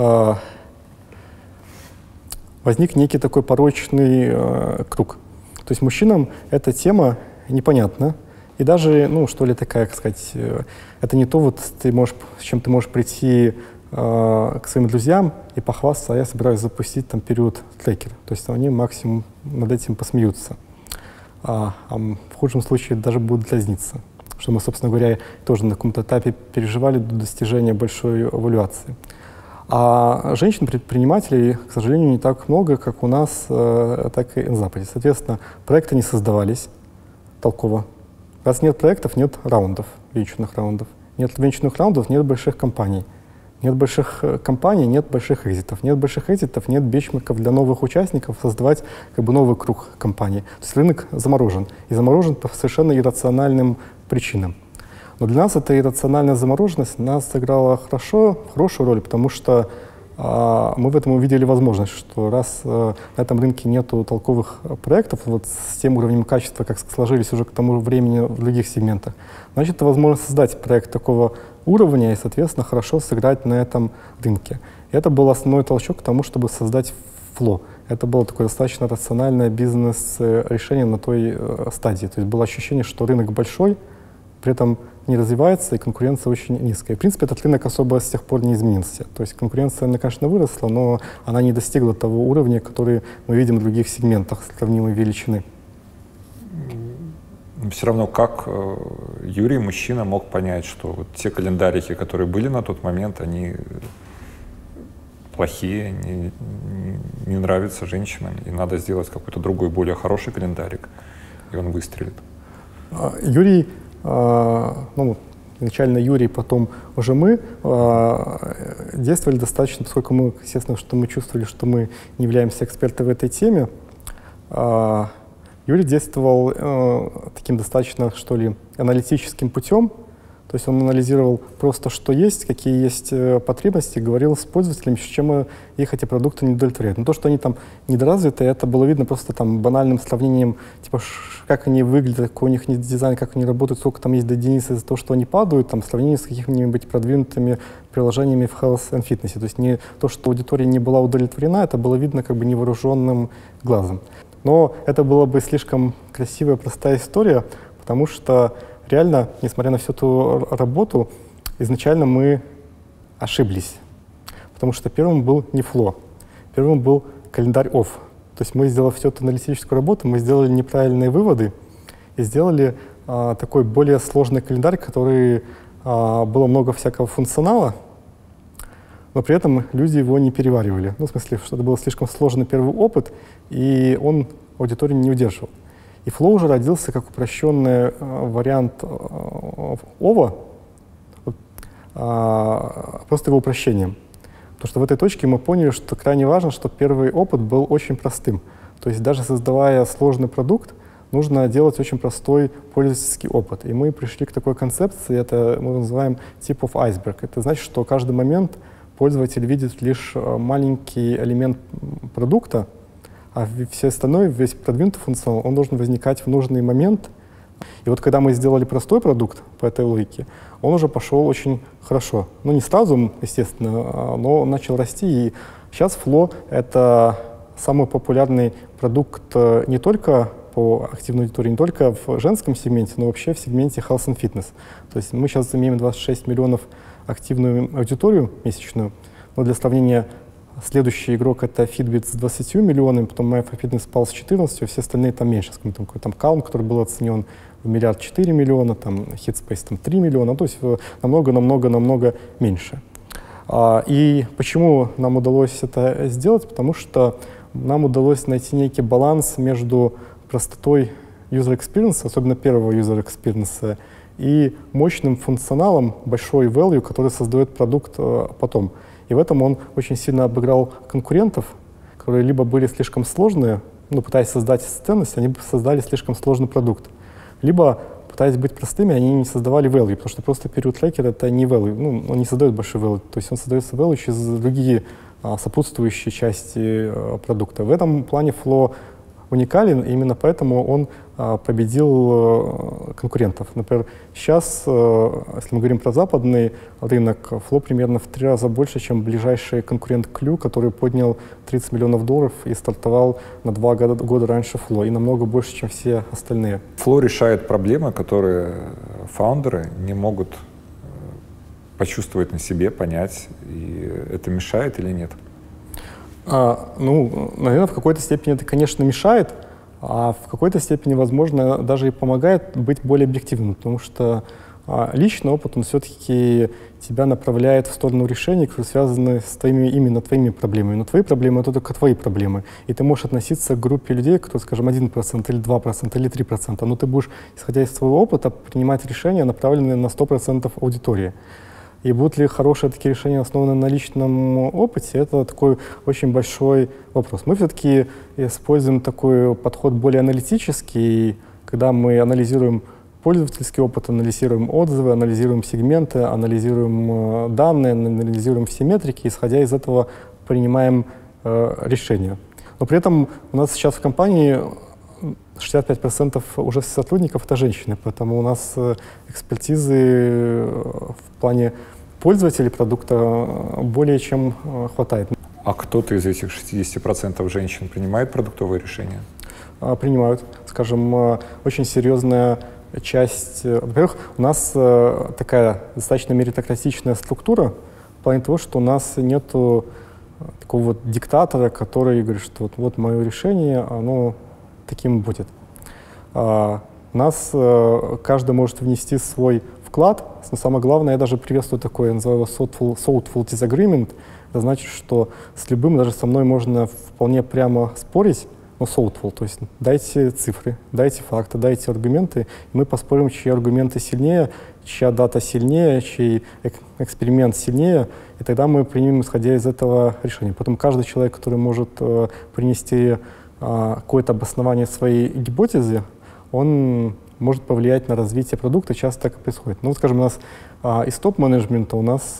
возник некий такой порочный круг. То есть мужчинам эта тема непонятна. И даже, что ли, такая, как сказать, это не то, вот с чем ты можешь прийти к своим друзьям и похвастаться, а я собираюсь запустить там период трекер. То есть они максимум над этим посмеются. А в худшем случае даже будут дразниться. Что мы, собственно говоря, тоже на каком-то этапе переживали до достижения большой эвалюации. А женщин-предпринимателей, к сожалению, не так много, как у нас, так и на Западе. Соответственно, проекты не создавались толково. Раз нет проектов, нет раундов, венчурных раундов. Нет венчурных раундов, нет больших компаний. Нет больших компаний, нет больших экзитов. Нет больших экзитов, нет бенчмарков для новых участников создавать новый круг компаний. То есть рынок заморожен. И заморожен по совершенно иррациональным причинам. Но для нас эта иррациональная замороженность нас сыграла хорошую роль, потому что мы в этом увидели возможность, что раз на этом рынке нету толковых проектов, вот с тем уровнем качества, как сложились уже к тому времени в других сегментах, значит, это возможность создать проект такого уровня и, соответственно, хорошо сыграть на этом рынке. И это был основной толчок к тому, чтобы создать ФЛО. Это было такое достаточно рациональное бизнес-решение на той стадии. То есть было ощущение, что рынок большой, при этом не развивается, и конкуренция очень низкая. В принципе, этот рынок особо с тех пор не изменился. То есть конкуренция, она, конечно, выросла, но она не достигла того уровня, который мы видим в других сегментах сравнимой величины. Все равно, как Юрий, мужчина, мог понять, что вот те календарики, которые были на тот момент, они плохие, не нравятся женщинам, и надо сделать какой-то другой, более хороший календарик, и он выстрелит. Юрий, изначально Юрий, потом уже мы действовали достаточно, поскольку мы, естественно, что мы чувствовали, что мы не являемся экспертами в этой теме. Юрий действовал таким достаточно, что ли, аналитическим путем. То То есть он анализировал просто, что есть, какие есть потребности, говорил с пользователями, с чем их эти продукты не удовлетворяют. Но то, что они там недоразвиты, это было видно просто там банальным сравнением, типа, как они выглядят, какой у них дизайн, как они работают, сколько там есть до единицы из-за того, что они падают, там, в сравнении с какими-нибудь продвинутыми приложениями в health and fitness. То есть не то, что аудитория не была удовлетворена, это было видно как бы невооруженным глазом. Но это была бы слишком красивая, простая история, потому что реально, несмотря на всю эту работу, изначально мы ошиблись. Потому что первым был не Flow, первым был календарь off. То есть мы, сделав всю эту аналитическую работу, мы сделали неправильные выводы и сделали такой более сложный календарь, который было много всякого функционала, но при этом люди его не переваривали. Ну, в смысле, что это был слишком сложный первый опыт, и он аудиторию не удерживал. И Flow уже родился как упрощенный вариант OVA, просто его упрощением. Потому что в этой точке мы поняли, что крайне важно, чтобы первый опыт был очень простым. То есть даже создавая сложный продукт, нужно делать очень простой пользовательский опыт. И мы пришли к такой концепции, это мы называем tip of iceberg. Это значит, что каждый момент пользователь видит лишь маленький элемент продукта, а все остальное, весь продвинутый функционал, он должен возникать в нужный момент. И вот когда мы сделали простой продукт по этой логике, он уже пошел очень хорошо. Ну, не сразу, естественно, но начал расти. И сейчас Flow — это самый популярный продукт не только по активной аудитории, не только в женском сегменте, но вообще в сегменте health and fitness. То есть мы сейчас имеем 26 миллионов активную аудиторию месячную, но для сравнения следующий игрок — это Fitbit с 20 миллионами, потом MyFitness спал с 14, а все остальные там меньше. Там Calm, который был оценен в 1,4 миллиарда, там Headspace там 3 миллиона, то есть намного меньше. И почему нам удалось это сделать? Потому что нам удалось найти некий баланс между простотой user experience, особенно первого user experience, и мощным функционалом, большой value, который создает продукт потом. И в этом он очень сильно обыграл конкурентов, которые либо были слишком сложные, ну, пытаясь создать ценность, они создали слишком сложный продукт, либо, пытаясь быть простыми, они не создавали value, потому что просто period tracker — это не value, ну, он не создает большой value, то есть он создается value через другие сопутствующие части продукта. В этом плане Flow уникален, и именно поэтому он победил конкурентов. Например, сейчас, если мы говорим про западный рынок, Flow примерно в 3 раза больше, чем ближайший конкурент Clue, который поднял $30 миллионов и стартовал на 2 года раньше Flow, и намного больше, чем все остальные. Flow решает проблемы, которые фаундеры не могут почувствовать на себе, понять, и это мешает или нет? Ну, наверное, в какой-то степени это, конечно, мешает, а в какой-то степени, возможно, даже и помогает быть более объективным, потому что личный опыт, он все-таки тебя направляет в сторону решений, которые связаны с именно твоими проблемами. Но твои проблемы — это только твои проблемы. И ты можешь относиться к группе людей, которые, скажем, 1% или 2% или 3%, но ты будешь, исходя из своего опыта, принимать решения, направленные на 100% аудитории. И будут ли хорошие такие решения, основанные на личном опыте, это такой очень большой вопрос. Мы все-таки используем такой подход более аналитический, когда мы анализируем пользовательский опыт, анализируем отзывы, анализируем сегменты, анализируем данные, анализируем все метрики, исходя из этого принимаем решения. Но при этом у нас сейчас в компании 65% уже сотрудников — это женщины, поэтому у нас экспертизы в плане пользователей продукта более чем хватает. А кто-то из этих 60% женщин принимает продуктовые решения? Принимают. Скажем, очень серьезная часть. Во-первых, у нас такая достаточно меритократичная структура в плане того, что у нас нету такого вот диктатора, который говорит, что вот мое решение, оно таким будет. У нас каждый может внести свой вклад, но самое главное, я даже приветствую такое, я называю его thoughtful disagreement. Это значит, что с любым, даже со мной, можно вполне прямо спорить, но thoughtful, то есть дайте цифры, дайте факты, дайте аргументы, и мы поспорим, чьи аргументы сильнее, чья дата сильнее, чей эксперимент сильнее, и тогда мы примем, исходя из этого, решение. Потом каждый человек, который может принести какое-то обоснование своей гипотезы, он может повлиять на развитие продукта, часто так и происходит. Ну, вот, скажем, у нас из топ-менеджмента у нас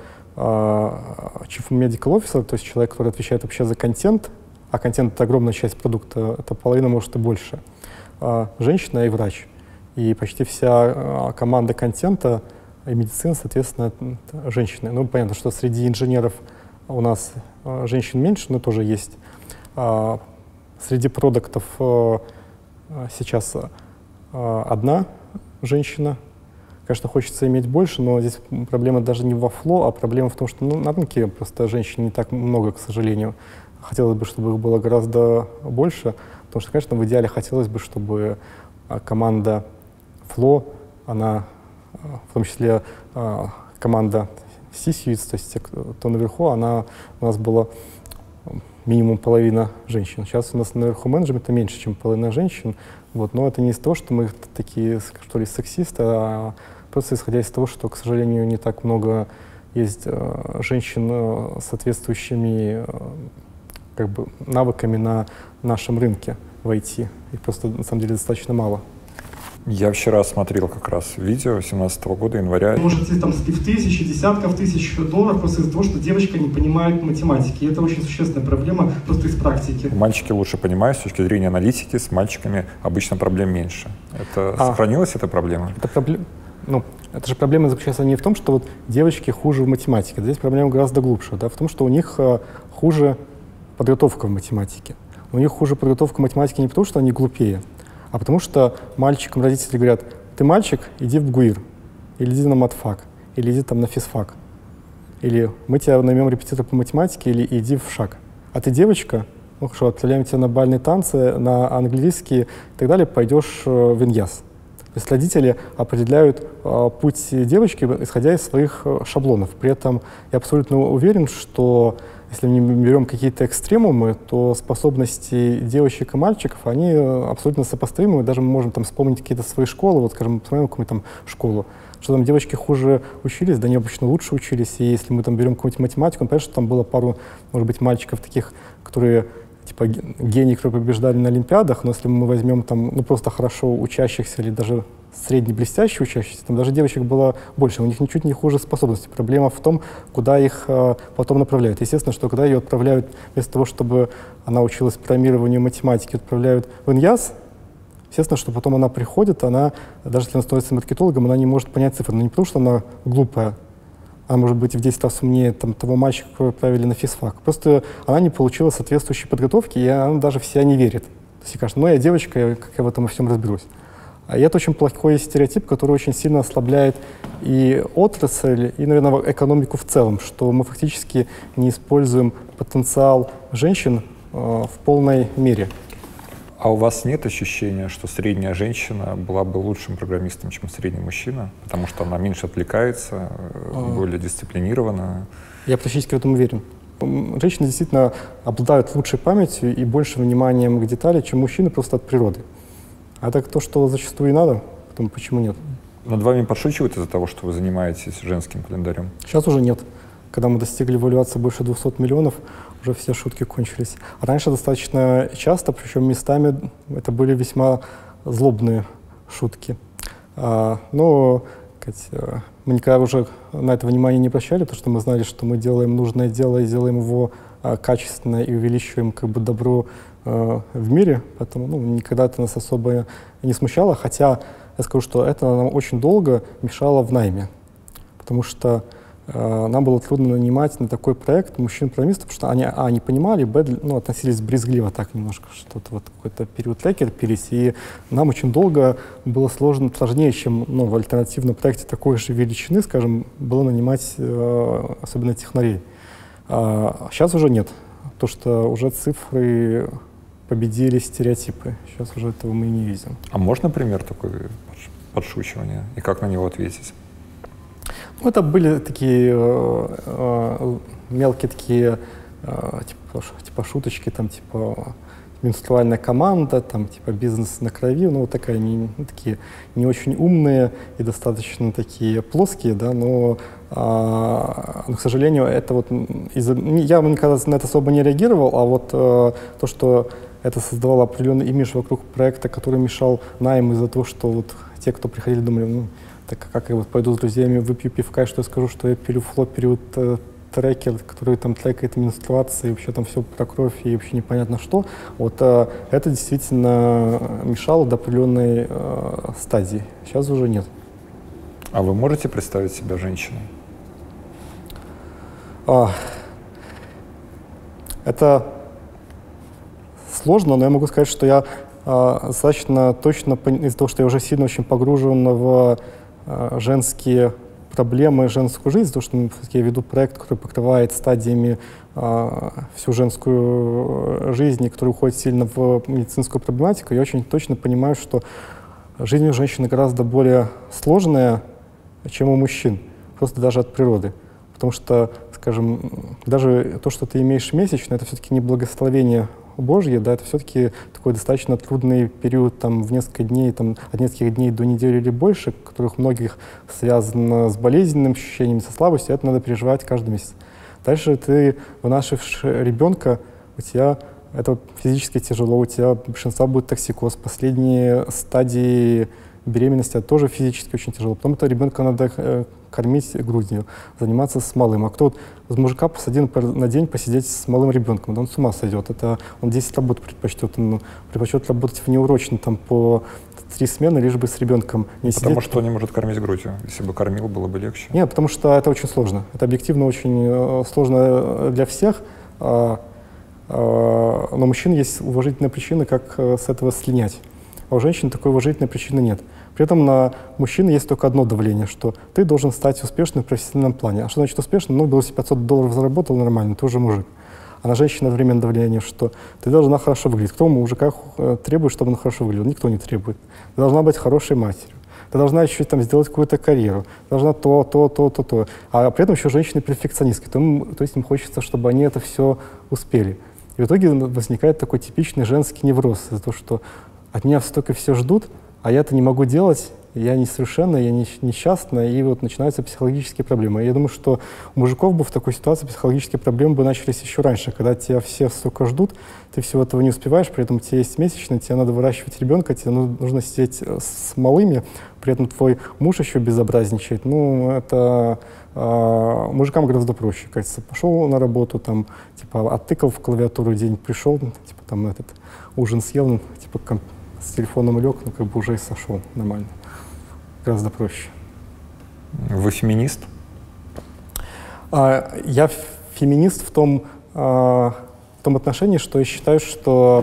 Chief Medical Officer, то есть человек, который отвечает вообще за контент, а контент — это огромная часть продукта, это половина, может, и больше, женщина и врач. И почти вся команда контента и медицины, соответственно, женщины. Ну, понятно, что среди инженеров у нас женщин меньше, но тоже есть. Среди продуктов сейчас одна женщина. Конечно, хочется иметь больше, но здесь проблема даже не во фло, а проблема в том, что на рынке просто женщин не так много, к сожалению. Хотелось бы, чтобы их было гораздо больше, потому что, конечно, в идеале хотелось бы, чтобы команда фло, она, в том числе команда C-Suites, то есть те, кто наверху, она у нас была минимум половина женщин. Сейчас у нас наверху менеджмента меньше, чем половина женщин. Вот. Но это не из-за того, что мы такие, что ли, сексисты, а просто исходя из того, что, к сожалению, не так много есть женщин с соответствующими как бы навыками на нашем рынке в IT. Их просто, на самом деле, достаточно мало. Я вчера смотрел как раз видео 2017 года, января. Может идти там в тысячи, десятков тысяч долларов просто из-за того, что девочка не понимает математики. И это очень существенная проблема просто из практики. Мальчики лучше понимают с точки зрения аналитики, с мальчиками обычно проблем меньше. Это сохранилась эта проблема? Это же проблема заключается не в том, что вот девочки хуже в математике. Здесь проблема гораздо глубже, да, в том, что у них хуже подготовка в математике. У них хуже подготовка в математике не потому, что они глупее, а потому что мальчикам родители говорят: ты мальчик, иди в ГУИР, или иди на матфак, или иди там на физфак, или мы тебя наймем репетитора по математике, или иди в ШАГ. А ты девочка, ну хорошо, отправляем тебя на бальные танцы, на английский и так далее, пойдешь в ИНЯС. То есть родители определяют путь девочки, исходя из своих шаблонов. При этом я абсолютно уверен, что если мы берем какие-то экстремумы, то способности девочек и мальчиков, они абсолютно сопоставимы. Даже мы можем там вспомнить какие-то свои школы, вот, скажем, посмотрим какую-то там школу, что там девочки хуже учились, да они обычно лучше учились. И если мы там берем какую-нибудь математику, понятно, что там было пару, может быть, мальчиков таких, которые типа гении, которые побеждали на олимпиадах, но если мы возьмем там, ну, просто хорошо учащихся или даже среднеблестяще учащихся, там даже девочек было больше, у них ничуть не хуже способности. Проблема в том, куда их потом направляют. Естественно, что когда ее отправляют, вместо того, чтобы она училась программированию и математике, отправляют в ИНЯС, естественно, что потом она приходит, она, даже если она становится маркетологом, она не может понять цифры. Но не потому, что она глупая, она может быть в 10 раз умнее того мальчика, которого отправили на физфак. Просто она не получила соответствующей подготовки, и она даже в себя не верит. То есть ей кажется, ну я девочка, как я в этом во всем разберусь. И это очень плохой стереотип, который очень сильно ослабляет и отрасль, и, наверное, экономику в целом, что мы фактически не используем потенциал женщин в полной мере. А у вас нет ощущения, что средняя женщина была бы лучшим программистом, чем средний мужчина? Потому что она меньше отвлекается, более дисциплинирована? Я практически в этом уверен. Женщины действительно обладают лучшей памятью и большим вниманием к деталям, чем мужчины просто от природы. А это то, что зачастую и надо, поэтому почему нет? Над вами подшучивают из-за того, что вы занимаетесь женским календарем? Сейчас уже нет. Когда мы достигли валюации больше 200 миллионов, уже все шутки кончились. А раньше достаточно часто, причем местами это были весьма злобные шутки. Но мы никогда уже на это внимание не обращали, потому что мы знали, что мы делаем нужное дело и делаем его качественно и увеличиваем как бы добро в мире, поэтому никогда это нас особо не смущало, хотя я скажу, что это нам очень долго мешало в найме, потому что нам было трудно нанимать на такой проект мужчин-программистов, потому что они не понимали, относились брезгливо так немножко, что-то вот какой-то период терпелись, и нам очень долго было сложнее, чем в альтернативном проекте такой же величины, скажем, было нанимать особенно технарей. Сейчас уже нет, потому что уже цифры победили стереотипы. Сейчас уже этого мы не видим. А можно пример такой подшучивания? И как на него ответить? Это были такие мелкие такие типа шуточки, там типа менструальная команда, там типа бизнес на крови, такая такие не очень умные и достаточно такие плоские, да, но к сожалению, это вот я никогда на это особо не реагировал, а вот то, что это создавало определенный имидж вокруг проекта, который мешал найму из-за того, что вот те, кто приходили, думали, ну, так как я вот пойду с друзьями, выпью пивка, и что я скажу, что я пилю флоп период трекер, который там трекает менструации, вообще там все про кровь и вообще непонятно что. Вот это действительно мешало до определенной стадии. Сейчас уже нет. А вы можете представить себя женщиной? Это сложно, но я могу сказать, что я достаточно точно, из-за того, что я уже сильно очень погружен в женские проблемы, женскую жизнь, потому что я веду проект, который покрывает стадиями всю женскую жизнь, который уходит сильно в медицинскую проблематику, я очень точно понимаю, что жизнь у женщины гораздо более сложная, чем у мужчин, просто даже от природы. Потому что, скажем, даже то, что ты имеешь месячно, это все-таки не благословение Божье, да, это все-таки такой достаточно трудный период, там, в несколько дней, там, от нескольких дней до недели или больше, которых многих связано с болезненным ощущением, со слабостью, это надо переживать каждый месяц. Дальше ты вынашиваешь ребенка, у тебя это физически тяжело, у тебя большинство будет токсикоз, последние стадии беременности это тоже физически очень тяжело. Потом это ребенка надо кормить грудью, заниматься с малым. А кто вот с мужика посадил на день посидеть с малым ребенком, да он с ума сойдет. Это он 10 работ предпочтет, он предпочтет работать внеурочно там по 3 смены, лишь бы с ребенком не сидеть. Потому что он не может кормить грудью. Если бы кормил, было бы легче. Нет, потому что это очень сложно. Это объективно очень сложно для всех. Но у мужчин есть уважительная причина, как с этого слинять. А у женщин такой уважительной причины нет. При этом на мужчин есть только одно давление, что ты должен стать успешным в профессиональном плане. А что значит успешно? Ну, если $500 заработал нормально, ты уже мужик. А на женщин одновременно давление, что ты должна хорошо выглядеть. Кто у мужика требует, чтобы он хорошо выглядел? Никто не требует. Ты должна быть хорошей матерью. Ты должна еще там сделать какую-то карьеру. Ты должна то. А при этом еще женщины перфекционистки. То есть им хочется, чтобы они это все успели. И в итоге возникает такой типичный женский невроз из-за того, что от меня столько все ждут, а я это не могу делать, я несовершенна, я несчастна, и вот начинаются психологические проблемы. И я думаю, что у мужиков бы в такой ситуации психологические проблемы бы начались еще раньше, когда тебя все, сука, ждут, ты всего этого не успеваешь, при этом у тебя есть месячные, тебе надо выращивать ребенка, тебе нужно сидеть с малыми, при этом твой муж еще безобразничает. Ну, это мужикам гораздо проще, кажется. Пошел на работу, там, типа, оттыкал в клавиатуру день, пришел, типа, там, ужин съел, ну, типа, с телефоном лег, ну, как бы уже и сошел нормально. Гораздо проще. Вы феминист? Я феминист в том отношении, что я считаю, что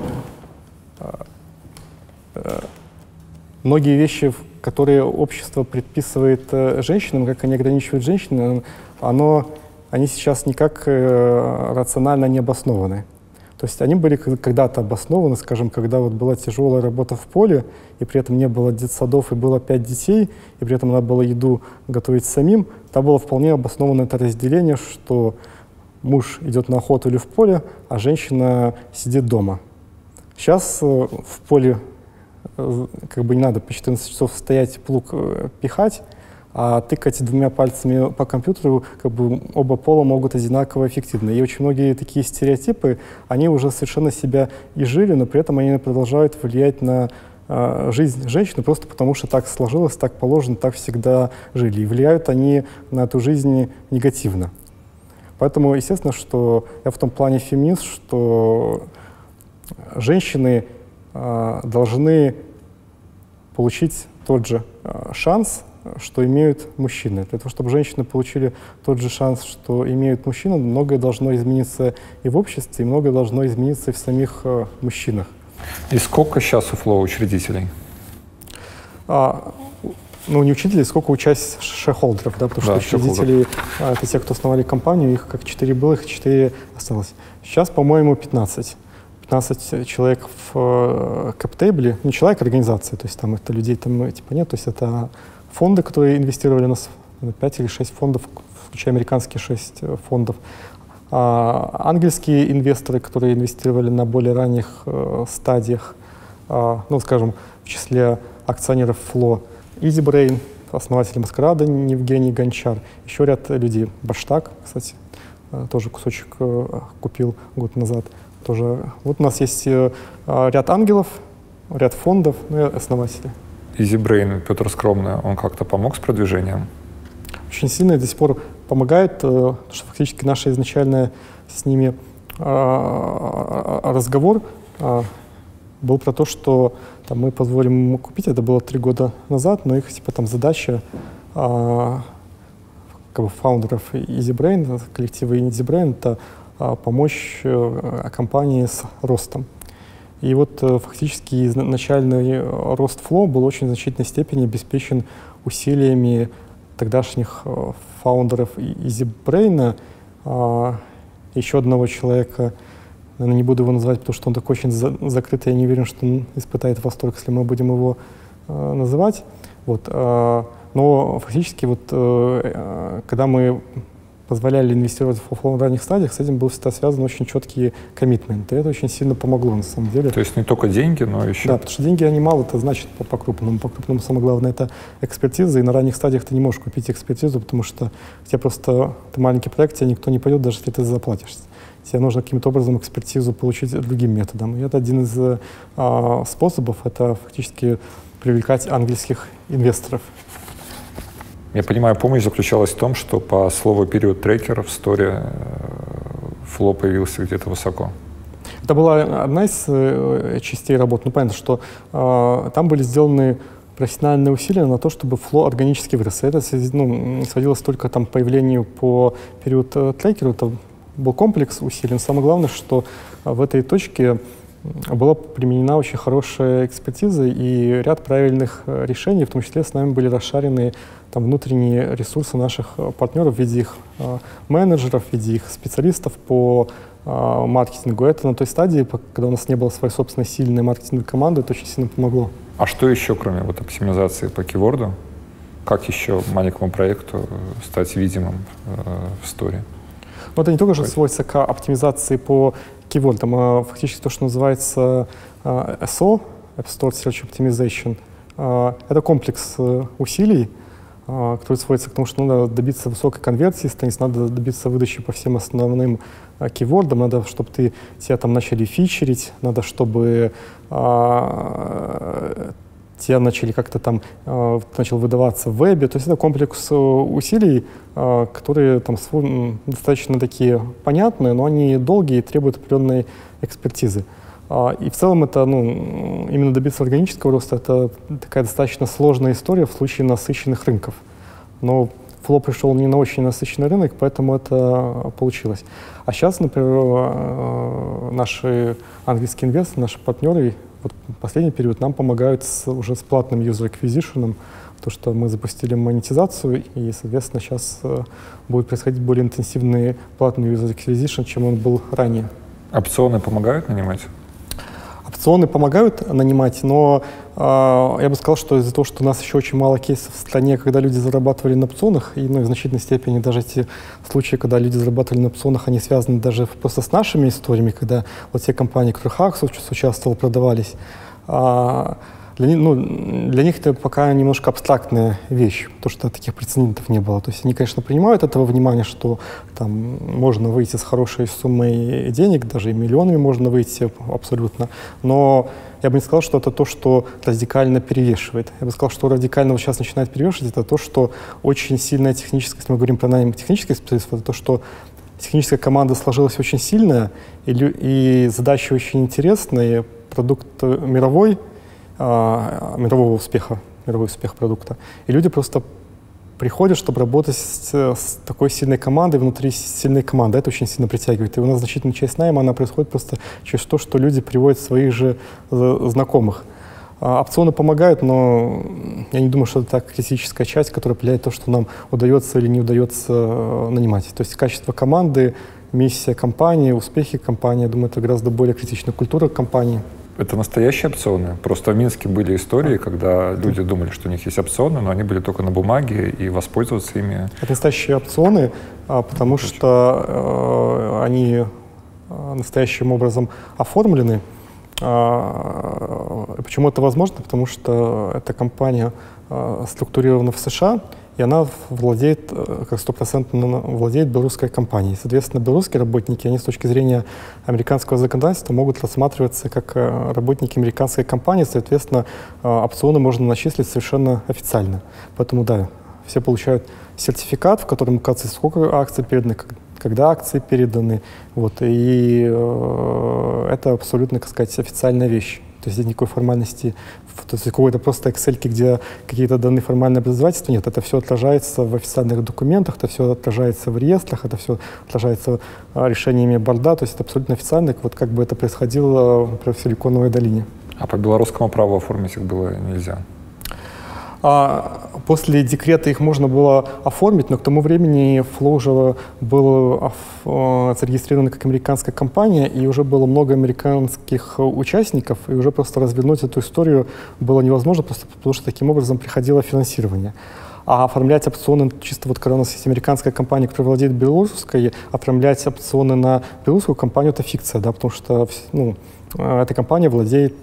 многие вещи, которые общество предписывает женщинам, как они ограничивают женщин, они сейчас никак рационально не обоснованы. То есть они были когда-то обоснованы, скажем, когда вот была тяжелая работа в поле, и при этом не было детсадов, и было 5 детей, и при этом надо было еду готовить самим, там было вполне обосновано это разделение, что муж идет на охоту или в поле, а женщина сидит дома. Сейчас в поле как бы не надо по 14 часов стоять, плуг пихать, а тыкать 2 пальцами по компьютеру, как бы оба пола могут одинаково эффективно. И очень многие такие стереотипы, они уже совершенно себя изжили, но при этом они продолжают влиять на жизнь женщины просто потому, что так сложилось, так положено, так всегда жили. И влияют они на эту жизнь негативно. Поэтому, естественно, что я в том плане феминист, что женщины должны получить тот же шанс, что имеют мужчины. Для того, чтобы женщины получили тот же шанс, что имеют мужчины, многое должно измениться и в обществе, и многое должно измениться и в самих мужчинах. И сколько сейчас у Flow учредителей? Ну, не учредителей, сколько шерхолдеров, да, потому что учредители — это те, кто основали компанию, их как 4 было, их 4 осталось. Сейчас, по-моему, 15 человек в кэптейбле, не человек, а организация, то есть там это людей там типа нет, то есть это фонды, которые инвестировали у нас, 5 или 6 фондов, включая американские 6 фондов. Ангельские инвесторы, которые инвестировали на более ранних стадиях, ну, скажем, в числе акционеров Flow, EasyBrain, основатель Маскарада Евгений Гончар, еще ряд людей. Баштаг, кстати, тоже кусочек купил год назад. тоже. Вот у нас есть ряд ангелов, ряд фондов, ну и основатели. EasyBrain, Петр Скромный, он как-то помог с продвижением? Очень сильно и до сих пор помогает, потому что фактически наш изначальный с ними разговор был про то, что там, мы позволим ему купить, это было 3 года назад, но их типа там задача как бы фаундеров EasyBrain, коллектива EasyBrain, это помочь компании с ростом. И вот фактически изначальный рост Flow был в очень значительной степени обеспечен усилиями тогдашних фаундеров EasyBrain, еще одного человека, наверное, не буду его называть, потому что он такой очень закрытый, я не уверен, что он испытает восторг, если мы будем его называть. Вот. Но фактически, вот, когда мы позволяли инвестировать в Flow в ранних стадиях, с этим был всегда связан очень четкий коммитмент, и это очень сильно помогло на самом деле. То есть не только деньги, но еще... Да, потому что деньги, они мало, это значит по-крупному. По-крупному самое главное — это экспертиза, и на ранних стадиях ты не можешь купить экспертизу, потому что тебе просто, ты маленький проект, тебе никто не пойдет, даже если ты заплатишь. Тебе нужно каким-то образом экспертизу получить другим методом. И это один из способов, это фактически привлекать ангельских инвесторов. Я понимаю, помощь заключалась в том, что по слову период трекер в сторе Flow появился где-то высоко. Это была одна из частей работы. Ну, понятно, что там были сделаны профессиональные усилия на то, чтобы Flow органически вырос. Это не сводилось только там, к появлению по период трекеру, это был комплекс усилий. Но самое главное, что в этой точке была применена очень хорошая экспертиза и ряд правильных решений, в том числе с нами были расшарены там, внутренние ресурсы наших партнеров в виде их менеджеров, в виде их специалистов по маркетингу. Это на той стадии, когда у нас не было своей собственной сильной маркетинговой команды, это очень сильно помогло. А что еще, кроме вот оптимизации по кейворду, как еще маленькому проекту стать видимым в сторе? Но это не только же сводится к оптимизации по кейвордам, а фактически то, что называется SEO, App Store Search Optimization. Это комплекс усилий, который сводится к тому, что надо добиться высокой конверсии страниц, надо добиться выдачи по всем основным кейвордам, надо, чтобы тебя там начали фичерить, надо, чтобы те начали как-то там, начал выдаваться в вебе. То есть это комплекс усилий, которые там достаточно такие понятные, но они долгие и требуют определенной экспертизы. И в целом это, именно добиться органического роста, это такая достаточно сложная история в случае насыщенных рынков. Но Flow пришел не на очень насыщенный рынок, поэтому это получилось. А сейчас, например, наши английские инвесторы, наши партнеры, вот в последний период нам помогают уже с платным user acquisition, то, что мы запустили монетизацию, и, соответственно, сейчас будет происходить более интенсивный платный user acquisition, чем он был ранее. Опционы помогают нанимать? Опционы помогают нанимать, но я бы сказал, что из-за того, что у нас еще очень мало кейсов в стране, когда люди зарабатывали на опционах, и в значительной степени даже те случаи, когда люди зарабатывали на опционах, они связаны даже просто с нашими историями, когда вот те компании, в которых Axos участвовал, продавались, для них это пока немножко абстрактная вещь, потому что таких прецедентов не было. То есть они, конечно, принимают этого внимания, что там можно выйти с хорошей суммой денег, даже и миллионами можно выйти абсолютно, но я бы не сказал, что это то, что радикально перевешивает. Я бы сказал, что радикально сейчас начинает перевешивать, это то, что очень сильная техническая, если мы говорим про найм технических специалистов, это то, что техническая команда сложилась очень сильная, и задачи очень интересные, продукт мирового успеха, мировой успех продукта. И люди просто приходят, чтобы работать с такой сильной командой, внутри сильной команды. Это очень сильно притягивает. И у нас значительная часть найма, она происходит просто через то, что люди приводят своих же знакомых. Опционы помогают, но я не думаю, что это так критическая часть, которая определяет то, что нам удается или не удается нанимать. То есть качество команды, миссия компании, успехи компании, я думаю, это гораздо более критично. Культура компании. Это настоящие опционы? Просто в Минске были истории, когда люди думали, что у них есть опционы, но они были только на бумаге, и воспользоваться ими... Это настоящие опционы, потому что они настоящим образом оформлены. Почему это возможно? Потому что эта компания структурирована в США, и она владеет, как 100% владеет белорусской компанией. Соответственно, белорусские работники, они с точки зрения американского законодательства могут рассматриваться как работники американской компании, соответственно, опционы можно начислить совершенно официально. Поэтому, да, все получают сертификат, в котором указывается, сколько акций переданы, когда акции переданы, вот, и это абсолютно, так сказать, официальная вещь. То есть здесь никакой формальности, то есть какой-то просто Excel, где какие-то данные формальные обязательства нет. Это все отражается в официальных документах, это все отражается в реестрах, это все отражается решениями борда, то есть это абсолютно официально, вот как бы это происходило в Силиконовой долине. А по белорусскому праву оформить их было нельзя? После декрета их можно было оформить, но к тому времени Flow уже был зарегистрирован как американская компания, и уже было много американских участников, и уже просто развернуть эту историю было невозможно, просто потому что таким образом приходило финансирование. А оформлять опционы, чисто вот когда у нас есть американская компания, которая владеет белорусской, оформлять опционы на белорусскую компанию — это фикция, да, потому что, ну, эта компания владеет,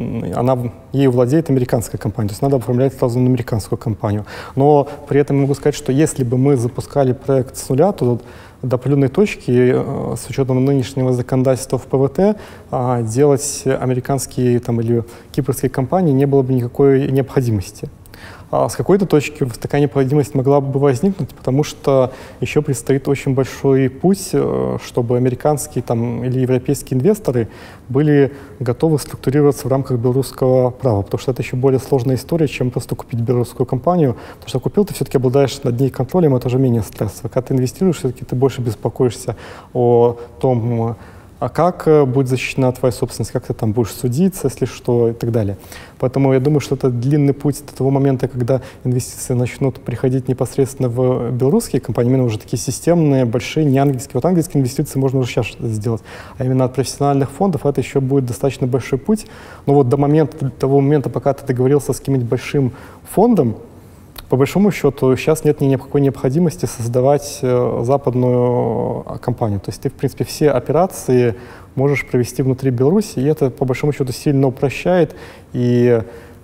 ею владеет американская компания, то есть надо оформлять сразу на американскую компанию. Но при этом я могу сказать, что если бы мы запускали проект с нуля, то до определенной точки, с учетом нынешнего законодательства в ПВТ, делать американские там, или кипрские компании не было бы никакой необходимости. С какой-то точки такая необходимость могла бы возникнуть, потому что еще предстоит очень большой путь, чтобы американские там, или европейские инвесторы были готовы структурироваться в рамках белорусского права, потому что это еще более сложная история, чем просто купить белорусскую компанию. Потому что купил, ты все-таки обладаешь над ней контролем, это уже менее стрессово. Когда ты инвестируешь, все-таки ты больше беспокоишься о том, как будет защищена твоя собственность, как ты там будешь судиться, если что, и так далее. Поэтому я думаю, что это длинный путь до того момента, когда инвестиции начнут приходить непосредственно в белорусские компании, именно уже такие системные, большие, не английские. Вот английские инвестиции можно уже сейчас сделать, а именно от профессиональных фондов это еще будет достаточно большой путь. Но вот до того момента, пока ты договорился с каким-нибудь большим фондом, по большому счету, сейчас нет никакой необходимости создавать западную компанию. То есть ты, в принципе, все операции можешь провести внутри Беларуси, и это, по большому счету, сильно упрощает и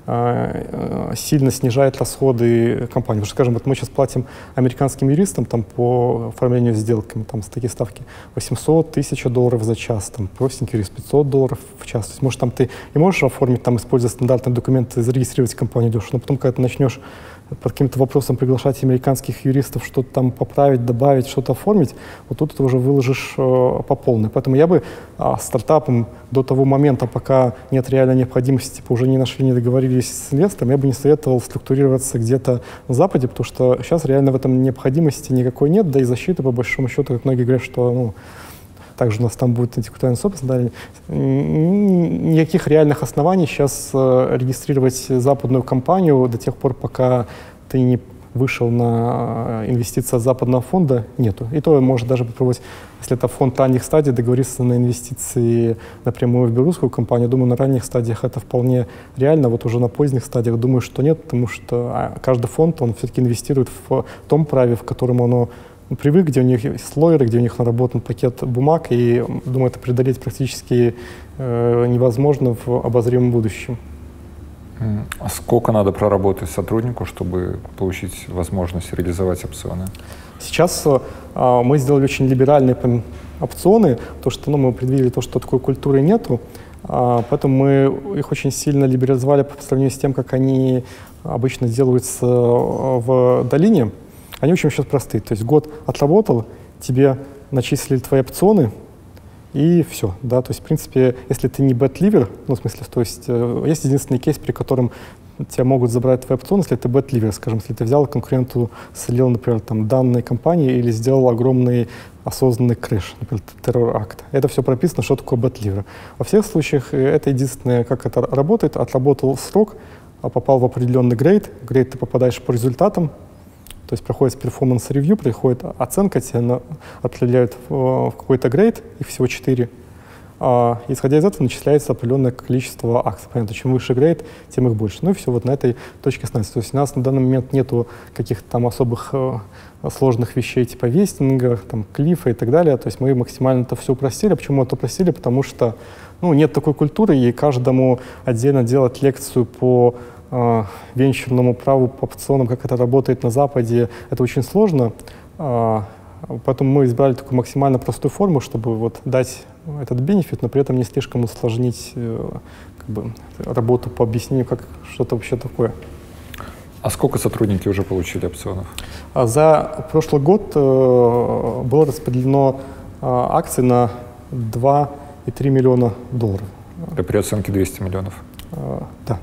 сильно снижает расходы компании. Потому что, скажем, вот мы сейчас платим американским юристам там, по оформлению сделки, там такие ставки $800 000 за час, там простенький юрист $500 в час. То есть, может, там ты и можешь оформить, там, используя стандартные документы, зарегистрировать компанию дешево, но потом, когда ты начнешь под каким-то вопросом приглашать американских юристов, что-то там поправить, добавить, что-то оформить, вот тут ты уже выложишь по полной. Поэтому я бы стартапам до того момента, пока нет реальной необходимости, типа уже не нашли, не договорились с инвестором, я бы не советовал структурироваться где-то на Западе, потому что сейчас реально в этом необходимости никакой нет, да и защита, по большому счету, как многие говорят, что также у нас там будет интеллектуальная собственность. Никаких реальных оснований сейчас регистрировать западную компанию до тех пор, пока ты не вышел на инвестиции от западного фонда, нету. И то может даже попробовать, если это фонд ранних стадий, договориться на инвестиции напрямую в белорусскую компанию. Думаю, на ранних стадиях это вполне реально. Вот уже на поздних стадиях думаю, что нет, потому что каждый фонд, он все-таки инвестирует в том праве, в котором он привык, где у них есть лойеры, где у них наработан пакет бумаг, и, думаю, это преодолеть практически невозможно в обозримом будущем. А сколько надо проработать сотруднику, чтобы получить возможность реализовать опционы? Сейчас мы сделали очень либеральные опционы, потому что мы предвидели то, что такой культуры нету, поэтому мы их очень сильно либерализовали по сравнению с тем, как они обычно делаются в долине. Они очень сейчас простые. То есть год отработал, тебе начислили твои опционы, и все. Да? То есть, в принципе, если ты не бэт-ливер, в смысле, то есть есть единственный кейс, при котором тебя могут забрать твои опционы, если ты бэт-ливер, скажем, если ты взял конкуренту, слил, например, там, данные компании или сделал огромный осознанный крэш, например, террор-акт. Это все прописано, что такое бэт-ливер. Во всех случаях это единственное, как это работает. Отработал срок, попал в определенный грейд. В грейд ты попадаешь по результатам. То есть проходит перформанс-ревью, приходит оценка, тебя отправляют в какой-то грейд, их всего 4. Исходя из этого начисляется определенное количество акций. Понятно, чем выше грейд, тем их больше. Ну и все, вот на этой точке остановится. То есть у нас на данный момент нету каких-то там особых сложных вещей типа вестинга, там, клифа и так далее. То есть мы максимально это все упростили. Почему это упростили? Потому что нет такой культуры, и каждому отдельно делать лекцию по венчурному праву по опционам, как это работает на Западе, это очень сложно. Поэтому мы избрали такую максимально простую форму, чтобы вот дать этот бенефит, но при этом не слишком усложнить как бы, работу по объяснению, как что-то вообще такое. А сколько сотрудники уже получили опционов? За прошлый год было распределено акций на 2,3 миллиона долларов. При оценке 200 миллионов? Да.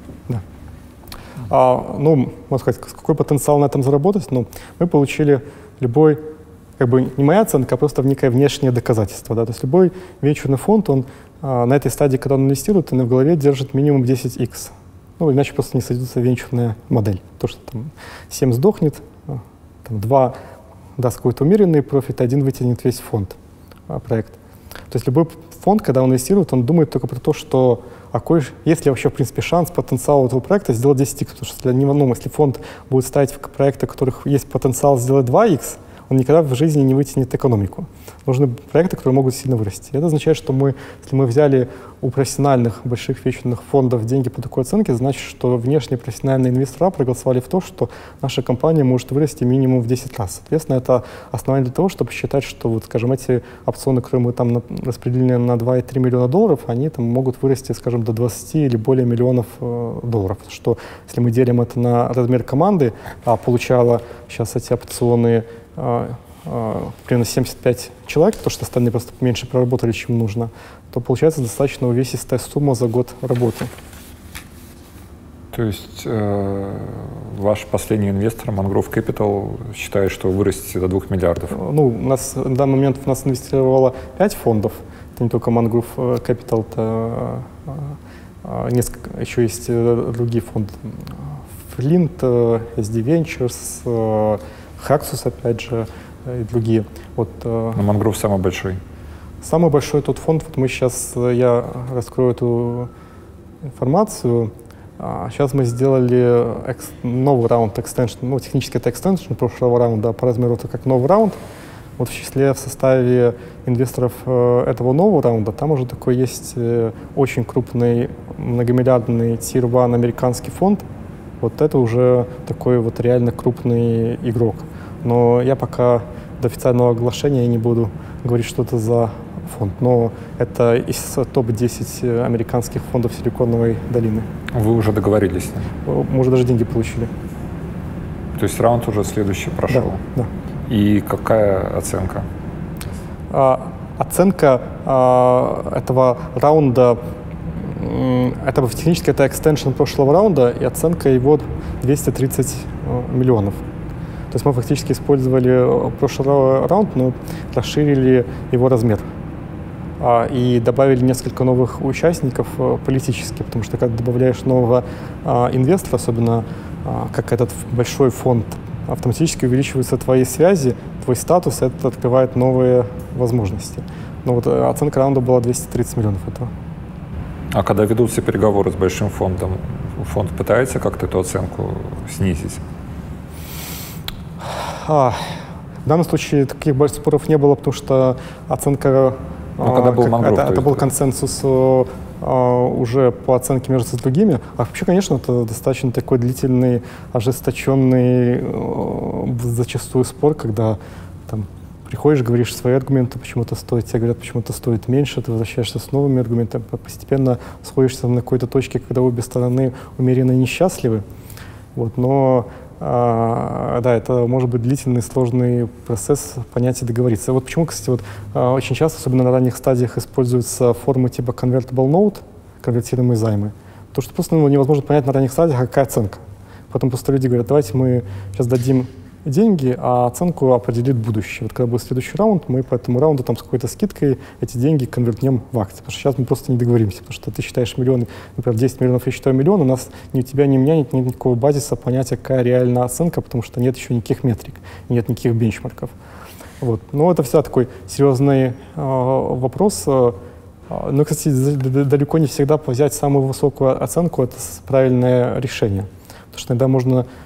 Ну, можно сказать, какой потенциал на этом заработать? Ну, мы получили любой, как бы не моя оценка, а просто некое внешнее доказательство. Да? То есть любой венчурный фонд, он на этой стадии, когда он инвестирует, он в голове держит минимум 10x. Ну, иначе просто не сойдется венчурная модель. То, что там 7 сдохнет, там 2 даст какой-то умеренный профит, 1 вытянет весь фонд, проект. То есть любой фонд, когда он инвестирует, он думает только про то, что есть ли вообще, в принципе, шанс, потенциал этого проекта сделать 10x. Потому что для него, ну, если фонд будет ставить в проекты, у которых есть потенциал сделать 2x, он никогда в жизни не вытянет экономику. Нужны проекты, которые могут сильно вырасти. Это означает, что если мы взяли у профессиональных больших венчурных фондов деньги по такой оценке, значит, что внешние профессиональные инвестора проголосовали в то, что наша компания может вырасти минимум в 10 раз. Соответственно, это основание для того, чтобы считать, что, вот, скажем, эти опционы, которые мы там распределили на 2,3 миллиона долларов, они там могут вырасти, скажем, до 20 или более миллионов долларов. Что если мы делим это на размер команды, а получала сейчас эти опционы примерно 75 человек, потому что остальные просто меньше проработали, чем нужно, то получается достаточно увесистая сумма за год работы. То есть ваш последний инвестор, Mangrove Capital, считает, что вы вырастете до 2 миллиардов? Ну, у нас на данный момент у нас инвестировало 5 фондов. Это не только Mangrove Capital, это несколько, еще есть другие фонды. Flint, SD Ventures, Haxus, опять же, и другие. Вот, но Mangrove самый большой. Самый большой тот фонд, вот я раскрою эту информацию. Сейчас мы сделали новый раунд экстеншн, ну, технически это экстеншн прошлого раунда, по размеру это как новый раунд. Вот в числе, в составе инвесторов этого нового раунда, там уже такой есть очень крупный многомиллиардный Tier 1 американский фонд. Вот это уже такой вот реально крупный игрок. Но я пока до официального оглашения не буду говорить, что это за фонд. Но это из топ-10 американских фондов Силиконовой долины. Вы уже договорились? Мы уже даже деньги получили. То есть раунд уже следующий прошел? Да. И какая оценка? Оценка этого раунда, это технически это экстеншн прошлого раунда, и оценка его 230 миллионов. То есть мы фактически использовали прошлый раунд, но расширили его размер. И добавили несколько новых участников политически, потому что когда добавляешь нового инвестора, особенно как этот большой фонд, автоматически увеличиваются твои связи, твой статус, это открывает новые возможности. Но вот оценка раунда была 230 миллионов этого. А когда ведутся переговоры с большим фондом, фонд пытается как-то эту оценку снизить? В данном случае таких больших споров не было, потому что оценка... когда был Mangrove, это был консенсус уже по оценке между другими. А вообще, конечно, это достаточно такой длительный, ожесточенный зачастую спор, когда там приходишь, говоришь свои аргументы, почему это стоит, тебе говорят, почему это стоит меньше, ты возвращаешься с новыми аргументами, постепенно сходишься на какой-то точке, когда обе стороны умеренно несчастливы. Вот, но да, это может быть длительный, сложный процесс понять и договориться. Вот почему, кстати, вот, очень часто, особенно на ранних стадиях, используются формы типа convertible note, конвертируемые займы. Потому что просто невозможно понять на ранних стадиях, какая оценка. Потом просто люди говорят, давайте мы сейчас дадим деньги, а оценку определит будущее. Вот когда будет следующий раунд, мы по этому раунду там с какой-то скидкой эти деньги конвертнем в акции. Потому что сейчас мы просто не договоримся, потому что ты считаешь миллион, например, 10 миллионов, я считаю миллион, у нас ни у тебя, ни у меня нет никакого базиса понятия, какая реальная оценка, потому что нет еще никаких метрик, нет никаких бенчмарков. Вот. Но это всегда такой серьезный вопрос. Но, кстати, далеко не всегда взять самую высокую оценку – это правильное решение. Потому что иногда можно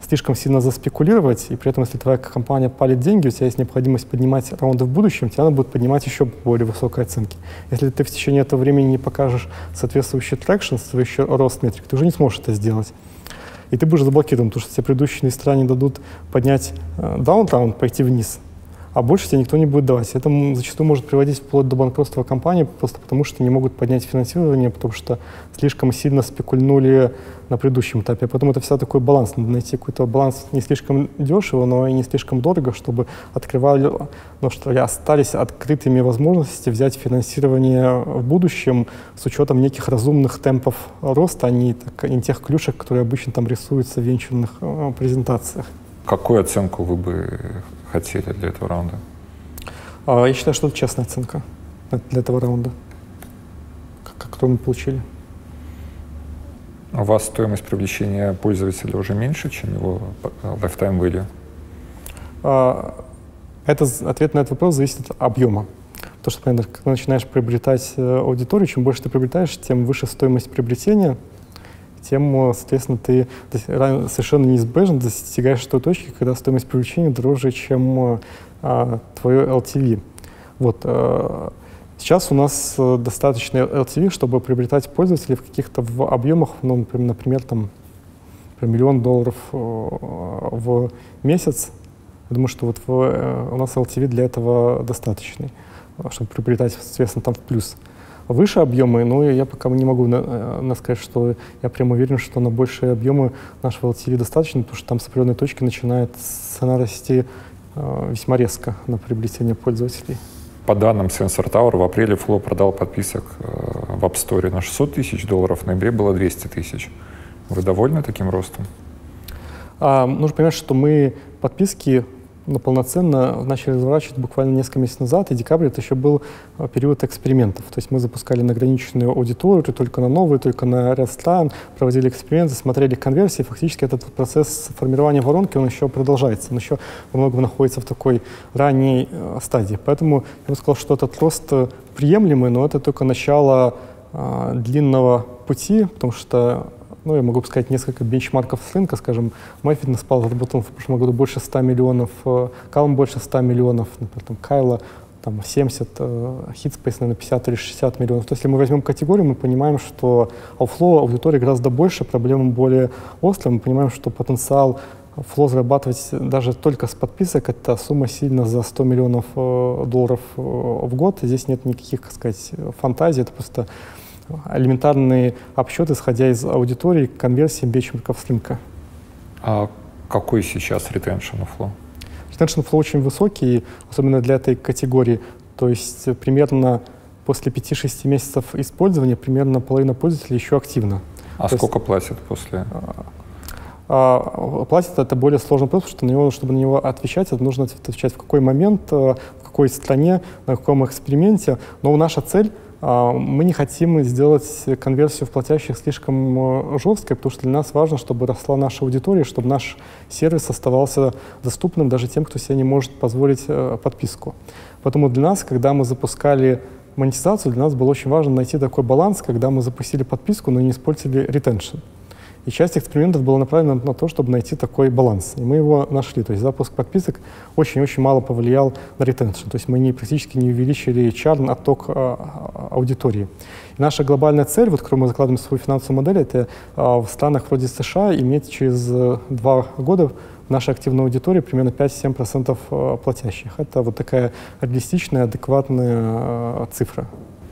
слишком сильно заспекулировать, и при этом, если твоя компания палит деньги, у тебя есть необходимость поднимать раунды в будущем, тебе надо будет поднимать еще более высокие оценки. Если ты в течение этого времени не покажешь соответствующий трекшн, соответствующий рост метрик, ты уже не сможешь это сделать. И ты будешь заблокирован, потому что тебе предыдущие инвестора не дадут поднять даунраунд, пойти вниз, а больше тебе никто не будет давать. Это зачастую может приводить вплоть до банкротства компании, просто потому что не могут поднять финансирование, потому что слишком сильно спекульнули на предыдущем этапе. Поэтому это всегда такой баланс. Надо найти какой-то баланс не слишком дешево, но и не слишком дорого, чтобы остались открытыми возможности взять финансирование в будущем с учетом неких разумных темпов роста, а не тех клюшек, которые обычно там рисуются в венчурных презентациях. Какую оценку вы бы хотели для этого раунда? Я считаю, что это честная оценка для этого раунда, которую мы получили. У вас стоимость привлечения пользователя уже меньше, чем его lifetime value? Ответ на этот вопрос зависит от объема. Потому что, например, когда начинаешь приобретать аудиторию, чем больше ты приобретаешь, тем выше стоимость приобретения, тем, соответственно, ты совершенно неизбежно достигаешь той точки, когда стоимость привлечения дороже, чем твое LTV. Вот. Сейчас у нас достаточно LTV, чтобы приобретать пользователей в каких-то объемах, ну, например, там, $1 миллион в месяц. Я думаю, что вот у нас LTV для этого достаточный, чтобы приобретать, соответственно, там в плюс. Выше объемы, но я пока не могу сказать, что я прям уверен, что на большие объемы нашего LTV достаточно, потому что там с определенной точки начинает цена расти весьма резко на приобретение пользователей. По данным Sensor Tower, в апреле Flow продал подписок в App Store на $600 тысяч, в ноябре было 200 тысяч. Вы довольны таким ростом? Нужно понимать, что мы подписки полноценно начали разворачивать буквально несколько месяцев назад, и декабрь — это еще был период экспериментов. То есть мы запускали на ограниченную аудиторию, только на новые, только на ряд стран, проводили эксперименты, смотрели конверсии. Фактически этот процесс формирования воронки, он еще продолжается, он еще во многом находится в такой ранней стадии. Поэтому я бы сказал, что этот рост приемлемый, но это только начало длинного пути, потому что я могу сказать несколько бенчмарков с рынка, скажем, MyFitnessPal заработал в прошлом году больше 100 миллионов, Calm больше 100 миллионов, например, там Кайла там 70, Hitspace, наверное, 50 или 60 миллионов. То есть, если мы возьмем категорию, мы понимаем, что у Flow аудитория гораздо больше, проблемы более острые, мы понимаем, что потенциал Flow зарабатывать даже только с подписок — это сумма сильно за $100 миллионов в год. Здесь нет никаких, так сказать, фантазий, это просто элементарные обсчеты, исходя из аудитории, конверсии бенчмарков с рынка. А какой сейчас ретеншн у Flow? Ретеншн Flow очень высокий, особенно для этой категории. То есть примерно после 5-6 месяцев использования примерно половина пользователей еще активна. А сколько платят после? Платят — это более сложный вопрос, потому что чтобы на него отвечать, это нужно отвечать в какой момент, в какой стране, на каком эксперименте. Но наша цель — мы не хотим сделать конверсию в платящих слишком жесткой, потому что для нас важно, чтобы росла наша аудитория, чтобы наш сервис оставался доступным даже тем, кто себе не может позволить подписку. Поэтому для нас, когда мы запускали монетизацию, для нас было очень важно найти такой баланс, когда мы запустили подписку, но не использовали ретеншн. И часть экспериментов была направлена на то, чтобы найти такой баланс. И мы его нашли. То есть запуск подписок очень-очень мало повлиял на ретеншн. То есть мы практически не увеличили чарн, отток аудитории. И наша глобальная цель, которую мы закладываем в свою финансовую модель, это в странах вроде США иметь через 2 года в нашей активной аудитории примерно 5-7% платящих. Это вот такая реалистичная, адекватная цифра.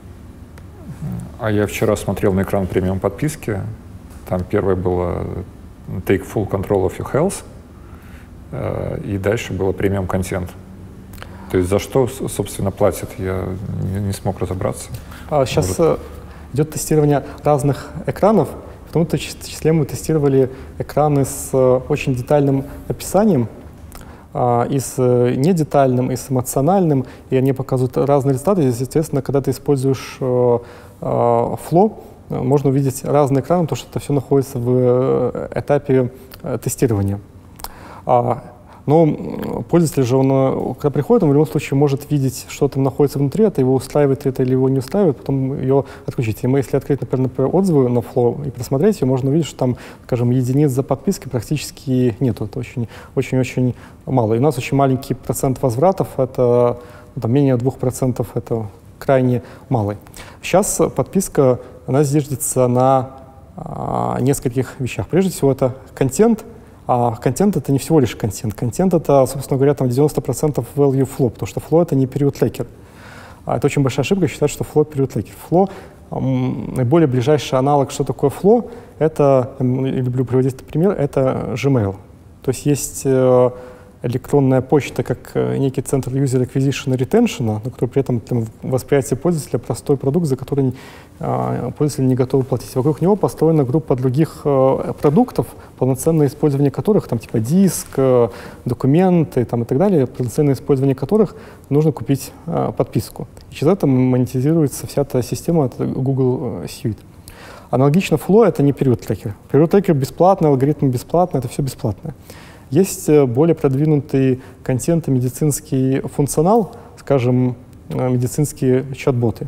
А я вчера смотрел на экран премиум подписки. Там первое было Take Full Control of Your Health, и дальше было премиум контент. То есть за что, собственно, платят, я не смог разобраться. Сейчас идет тестирование разных экранов. В том числе мы тестировали экраны с очень детальным описанием, и с недетальным, и с эмоциональным, и они показывают разные результаты. И, естественно, когда ты используешь Flow, можно увидеть разные экраны, потому что это все находится в этапе тестирования. Но пользователь же, он, когда приходит, он в любом случае может видеть, что там находится внутри, это его устраивает это или его не устраивает, потом ее отключить. И мы, если открыть, например, отзывы на Flow и просмотреть ее, можно увидеть, что там, скажем, единиц за подписки практически нету. Это очень-очень мало. И у нас очень маленький процент возвратов, это там, менее 2%, это крайне малый. Сейчас подписка, она зиждется на нескольких вещах. Прежде всего, это контент. А контент — это не всего лишь контент. Контент — это, собственно говоря, там 90% value flow, потому что flow — это не период трекер. Это очень большая ошибка считать, что flow — период трекер. Flow наиболее ближайший аналог, что такое flow, это, я люблю приводить этот пример, это Gmail. То есть электронная почта как некий центр user acquisition и retention, но который при этом в восприятии пользователя простой продукт, за который пользователь не готов платить. Вокруг него построена группа других продуктов, полноценное использование которых, там, типа диск, документы там, и так далее, полноценное использование которых нужно купить подписку. И через это монетизируется вся эта система от Google Suite. Аналогично Flow — это не период трекер. Период трекер бесплатный, алгоритм бесплатный, это все бесплатное. Есть более продвинутый контент и медицинский функционал, скажем, медицинские чат-боты,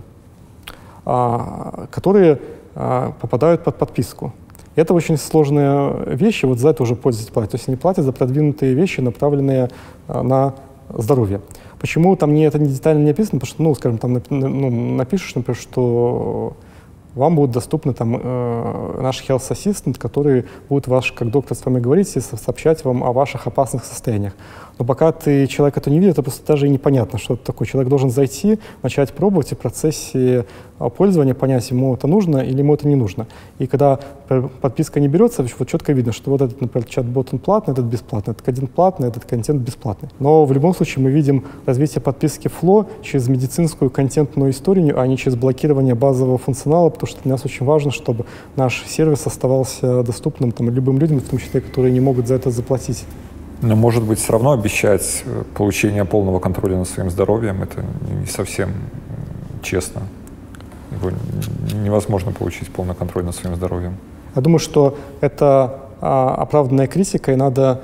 которые попадают под подписку. Это очень сложные вещи, вот за это уже пользователи платят. То есть они платят за продвинутые вещи, направленные на здоровье. Почему там это не детально не описано? Потому что, ну, скажем, там напишешь, например, что вам будет доступны там наш Health Assistant, который будет как доктор с вами говорить и сообщать вам о ваших опасных состояниях. Но пока человек это не видит, это просто даже и непонятно, что это такое. Человек должен зайти, начать пробовать и в процессе пользования понять, ему это нужно или ему это не нужно. И когда подписка не берется, вот четко видно, что вот этот, например, чат-бот он платный, этот бесплатный, этот контент платный, этот контент бесплатный. Но в любом случае мы видим развитие подписки Flow через медицинскую контентную историю, а не через блокирование базового функционала, потому что для нас очень важно, чтобы наш сервис оставался доступным там, любым людям, в том числе, которые не могут за это заплатить. Но, может быть, все равно обещать получение полного контроля над своим здоровьем — это не совсем честно. Его невозможно получить полный контроль над своим здоровьем. Я думаю, что это оправданная критика, и надо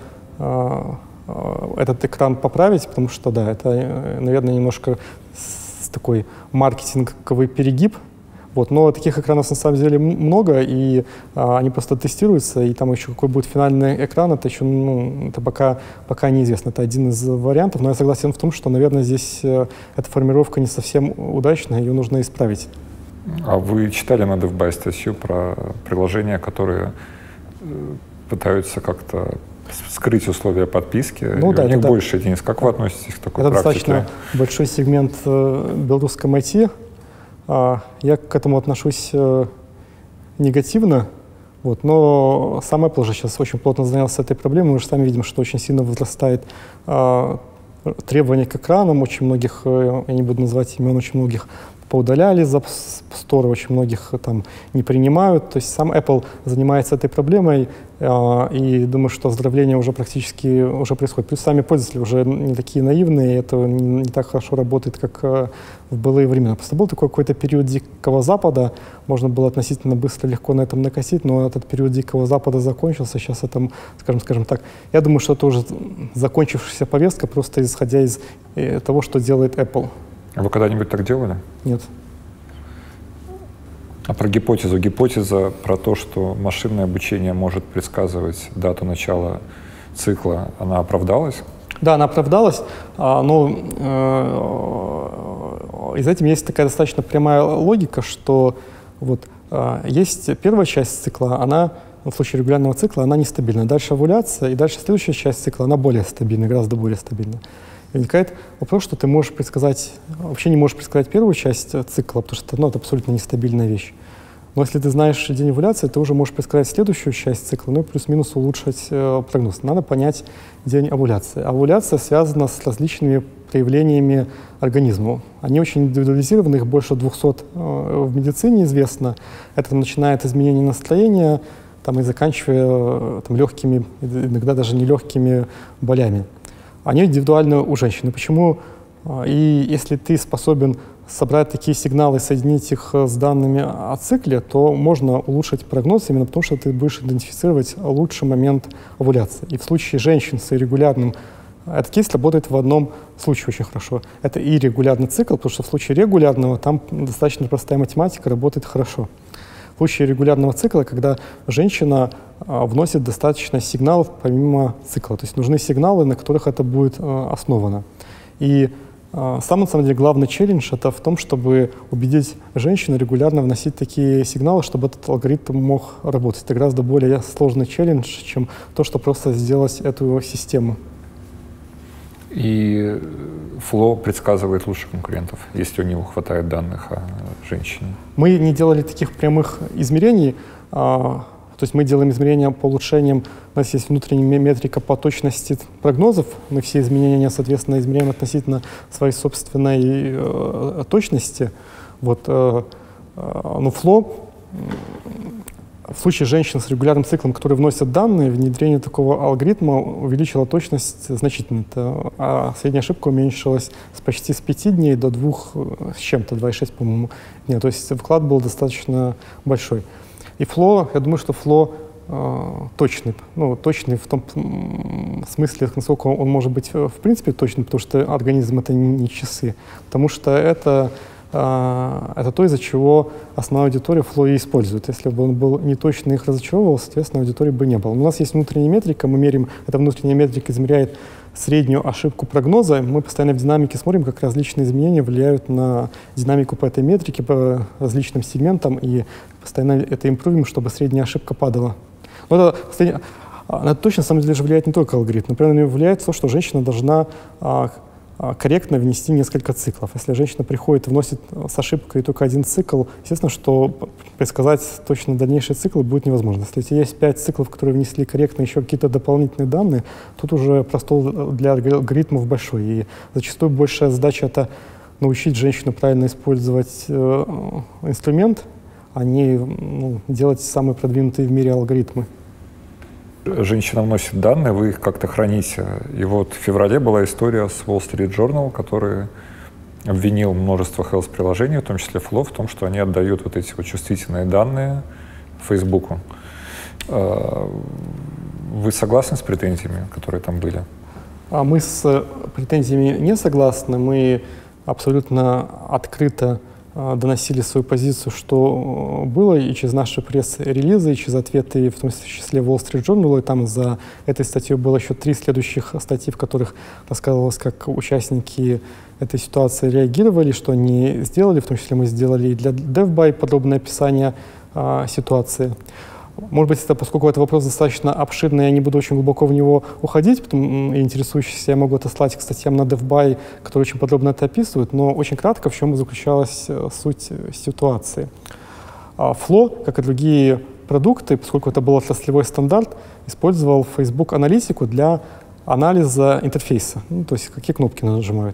этот экран поправить, потому что, да, это, наверное, немножко такой маркетинговый перегиб. Вот, но таких экранов на самом деле много, и они просто тестируются, и там еще какой будет финальный экран, это еще это пока неизвестно. Это один из вариантов, но я согласен в том, что, наверное, здесь эта формировка не совсем удачная, ее нужно исправить. А вы читали на DevBuy статью про приложения, которые пытаются как-то скрыть условия подписки? Ну, да, у них больше единиц. Как вы относитесь к такой практике? Это достаточно большой сегмент белорусском IT. Я к этому отношусь негативно, вот, но сам Apple же сейчас очень плотно занялся этой проблемой. Мы же сами видим, что очень сильно возрастает требования к экранам. Очень многих, я не буду называть имен, очень многих поудаляли из App Store, очень многих там не принимают. То есть сам Apple занимается этой проблемой, и думаю, что оздоровление уже практически уже происходит. Плюс сами пользователи уже не такие наивные, это не так хорошо работает, как в былые времена. Просто был такой какой-то период Дикого Запада, можно было относительно быстро, легко на этом накосить, но этот период Дикого Запада закончился. Сейчас это, скажем так, я думаю, что это уже закончившаяся повестка, просто исходя из того, что делает Apple. А вы когда-нибудь так делали? Нет. А про гипотезу? Гипотеза про то, что машинное обучение может предсказывать дату начала цикла, она оправдалась? Да, она оправдалась, но из этим есть такая достаточно прямая логика, что вот есть первая часть цикла, она в случае регулярного цикла, она нестабильна. Дальше овуляция, и дальше следующая часть цикла, она более стабильна, гораздо более стабильна. И возникает вопрос, что ты можешь предсказать, вообще не можешь предсказать первую часть цикла, потому что это абсолютно нестабильная вещь. Но если ты знаешь день овуляции, ты уже можешь предсказать следующую часть цикла, ну и плюс-минус улучшить прогноз. Надо понять день овуляции. Овуляция связана с различными проявлениями организма. Они очень индивидуализированы, их больше 200 в медицине известно. Это начиная от изменения настроения там, и заканчивая там, легкими, иногда даже нелегкими болями. Они индивидуальны у женщины. Почему? И если ты способен собрать такие сигналы, соединить их с данными о цикле, то можно улучшить прогноз именно потому, что ты будешь идентифицировать лучший момент овуляции. И в случае женщин с иррегулярным Этот кейс работает в одном случае очень хорошо. Это и регулярный цикл, потому что в случае регулярного там достаточно простая математика, работает хорошо. В случае регулярного цикла, когда женщина вносит достаточно сигналов помимо цикла, то есть нужны сигналы, на которых это будет основано. И на самом деле главный челлендж это в том, чтобы убедить женщину регулярно вносить такие сигналы, чтобы этот алгоритм мог работать. Это гораздо более сложный челлендж, чем то, что просто сделать эту систему. И Flow предсказывает лучше конкурентов, если у него хватает данных о женщине. Мы не делали таких прямых измерений. То есть мы делаем измерения по улучшениям. У нас есть внутренняя метрика по точности прогнозов. Мы все изменения, соответственно, измеряем относительно своей собственной точности. Вот, но Flow в случае женщин с регулярным циклом, которые вносят данные, внедрение такого алгоритма увеличило точность значительно. А средняя ошибка уменьшилась почти с 5 дней до 2 с чем-то, 2,6, по-моему, дня. То есть вклад был достаточно большой. И Flow, я думаю, что Flow точный. Ну, точный в том смысле, насколько он может быть в принципе точным, потому что организм — это не часы. Потому что это то, из-за чего основная аудитория Flow и использует. Если бы он был неточный и их разочаровывал, соответственно, аудитории бы не было. Но у нас есть внутренняя метрика, мы меряем, эта внутренняя метрика измеряет среднюю ошибку прогноза. Мы постоянно в динамике смотрим, как различные изменения влияют на динамику по этой метрике, по различным сегментам, и постоянно это импровим, чтобы средняя ошибка падала. Но на это точно, на самом деле, же влияет не только алгоритм. Например, на него влияет то, что женщина должна корректно внести несколько циклов. Если женщина приходит и вносит с ошибкой только один цикл, естественно, что предсказать точно дальнейшие циклы будет невозможно. Если у тебя есть 5 циклов, которые внесли корректно еще какие-то дополнительные данные, тут уже простор для алгоритмов большой. И зачастую большая задача — это научить женщину правильно использовать инструмент, а не делать самые продвинутые в мире алгоритмы. Женщина вносит данные, вы их как-то храните. И вот в феврале была история с Wall Street Journal, который обвинил множество health-приложений, в том числе Flow, в том, что они отдают вот эти вот чувствительные данные Фейсбуку. Вы согласны с претензиями, которые там были? Мы с претензиями не согласны. Мы абсолютно открыто доносили свою позицию, что было, и через наши пресс-релизы, и через ответы, в том числе Wall Street Journal, и там за этой статьей было еще 3 следующих статьи, в которых рассказывалось, как участники этой ситуации реагировали, что они сделали, в том числе мы сделали и для DevBuy подробное описание ситуации. Может быть, поскольку этот вопрос достаточно обширный, я не буду очень глубоко в него уходить, потом интересующиеся я могу отослать к статьям на DevBuy, которые очень подробно это описывают, но очень кратко, в чем заключалась суть ситуации. Flow, как и другие продукты, поскольку это был отраслевой стандарт, использовал Facebook аналитику для анализа интерфейса, то есть какие кнопки нажимают.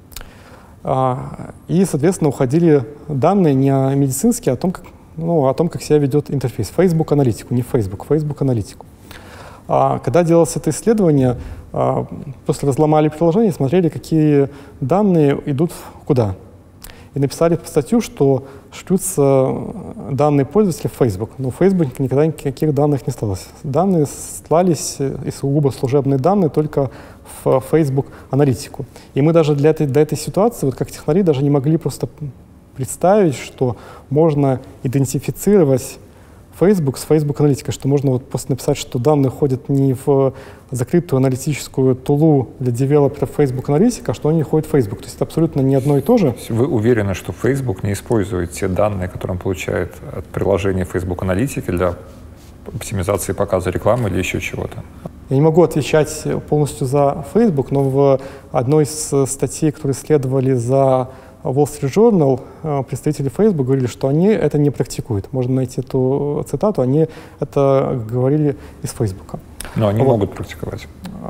И, соответственно, уходили данные не медицинские, о том, как себя ведет интерфейс. Facebook аналитику, не Facebook аналитику. Когда делалось это исследование, просто разломали приложение, смотрели, какие данные идут куда. И написали статью, что шлются данные пользователя в Facebook. Но в Facebook никогда никаких данных не слалось. Данные слались, и сугубо служебные данные, только в Facebook аналитику. И мы даже для этой ситуации, вот как технари, даже не могли просто представить, что можно идентифицировать Facebook с Facebook аналитикой, что можно вот просто написать, что данные ходят не в закрытую аналитическую тулу для девелоперов Facebook аналитика, а что они ходят в Facebook. То есть это абсолютно не одно и то же. Вы уверены, что Facebook не использует те данные, которые он получает от приложения Facebook аналитики для оптимизации показа рекламы или еще чего-то? Я не могу отвечать полностью за Facebook, но в одной из статей, которые исследовали за Wall Street Journal, представители Facebook говорили, что они это не практикуют. Можно найти эту цитату, они это говорили из Facebook. Но они могут практиковать.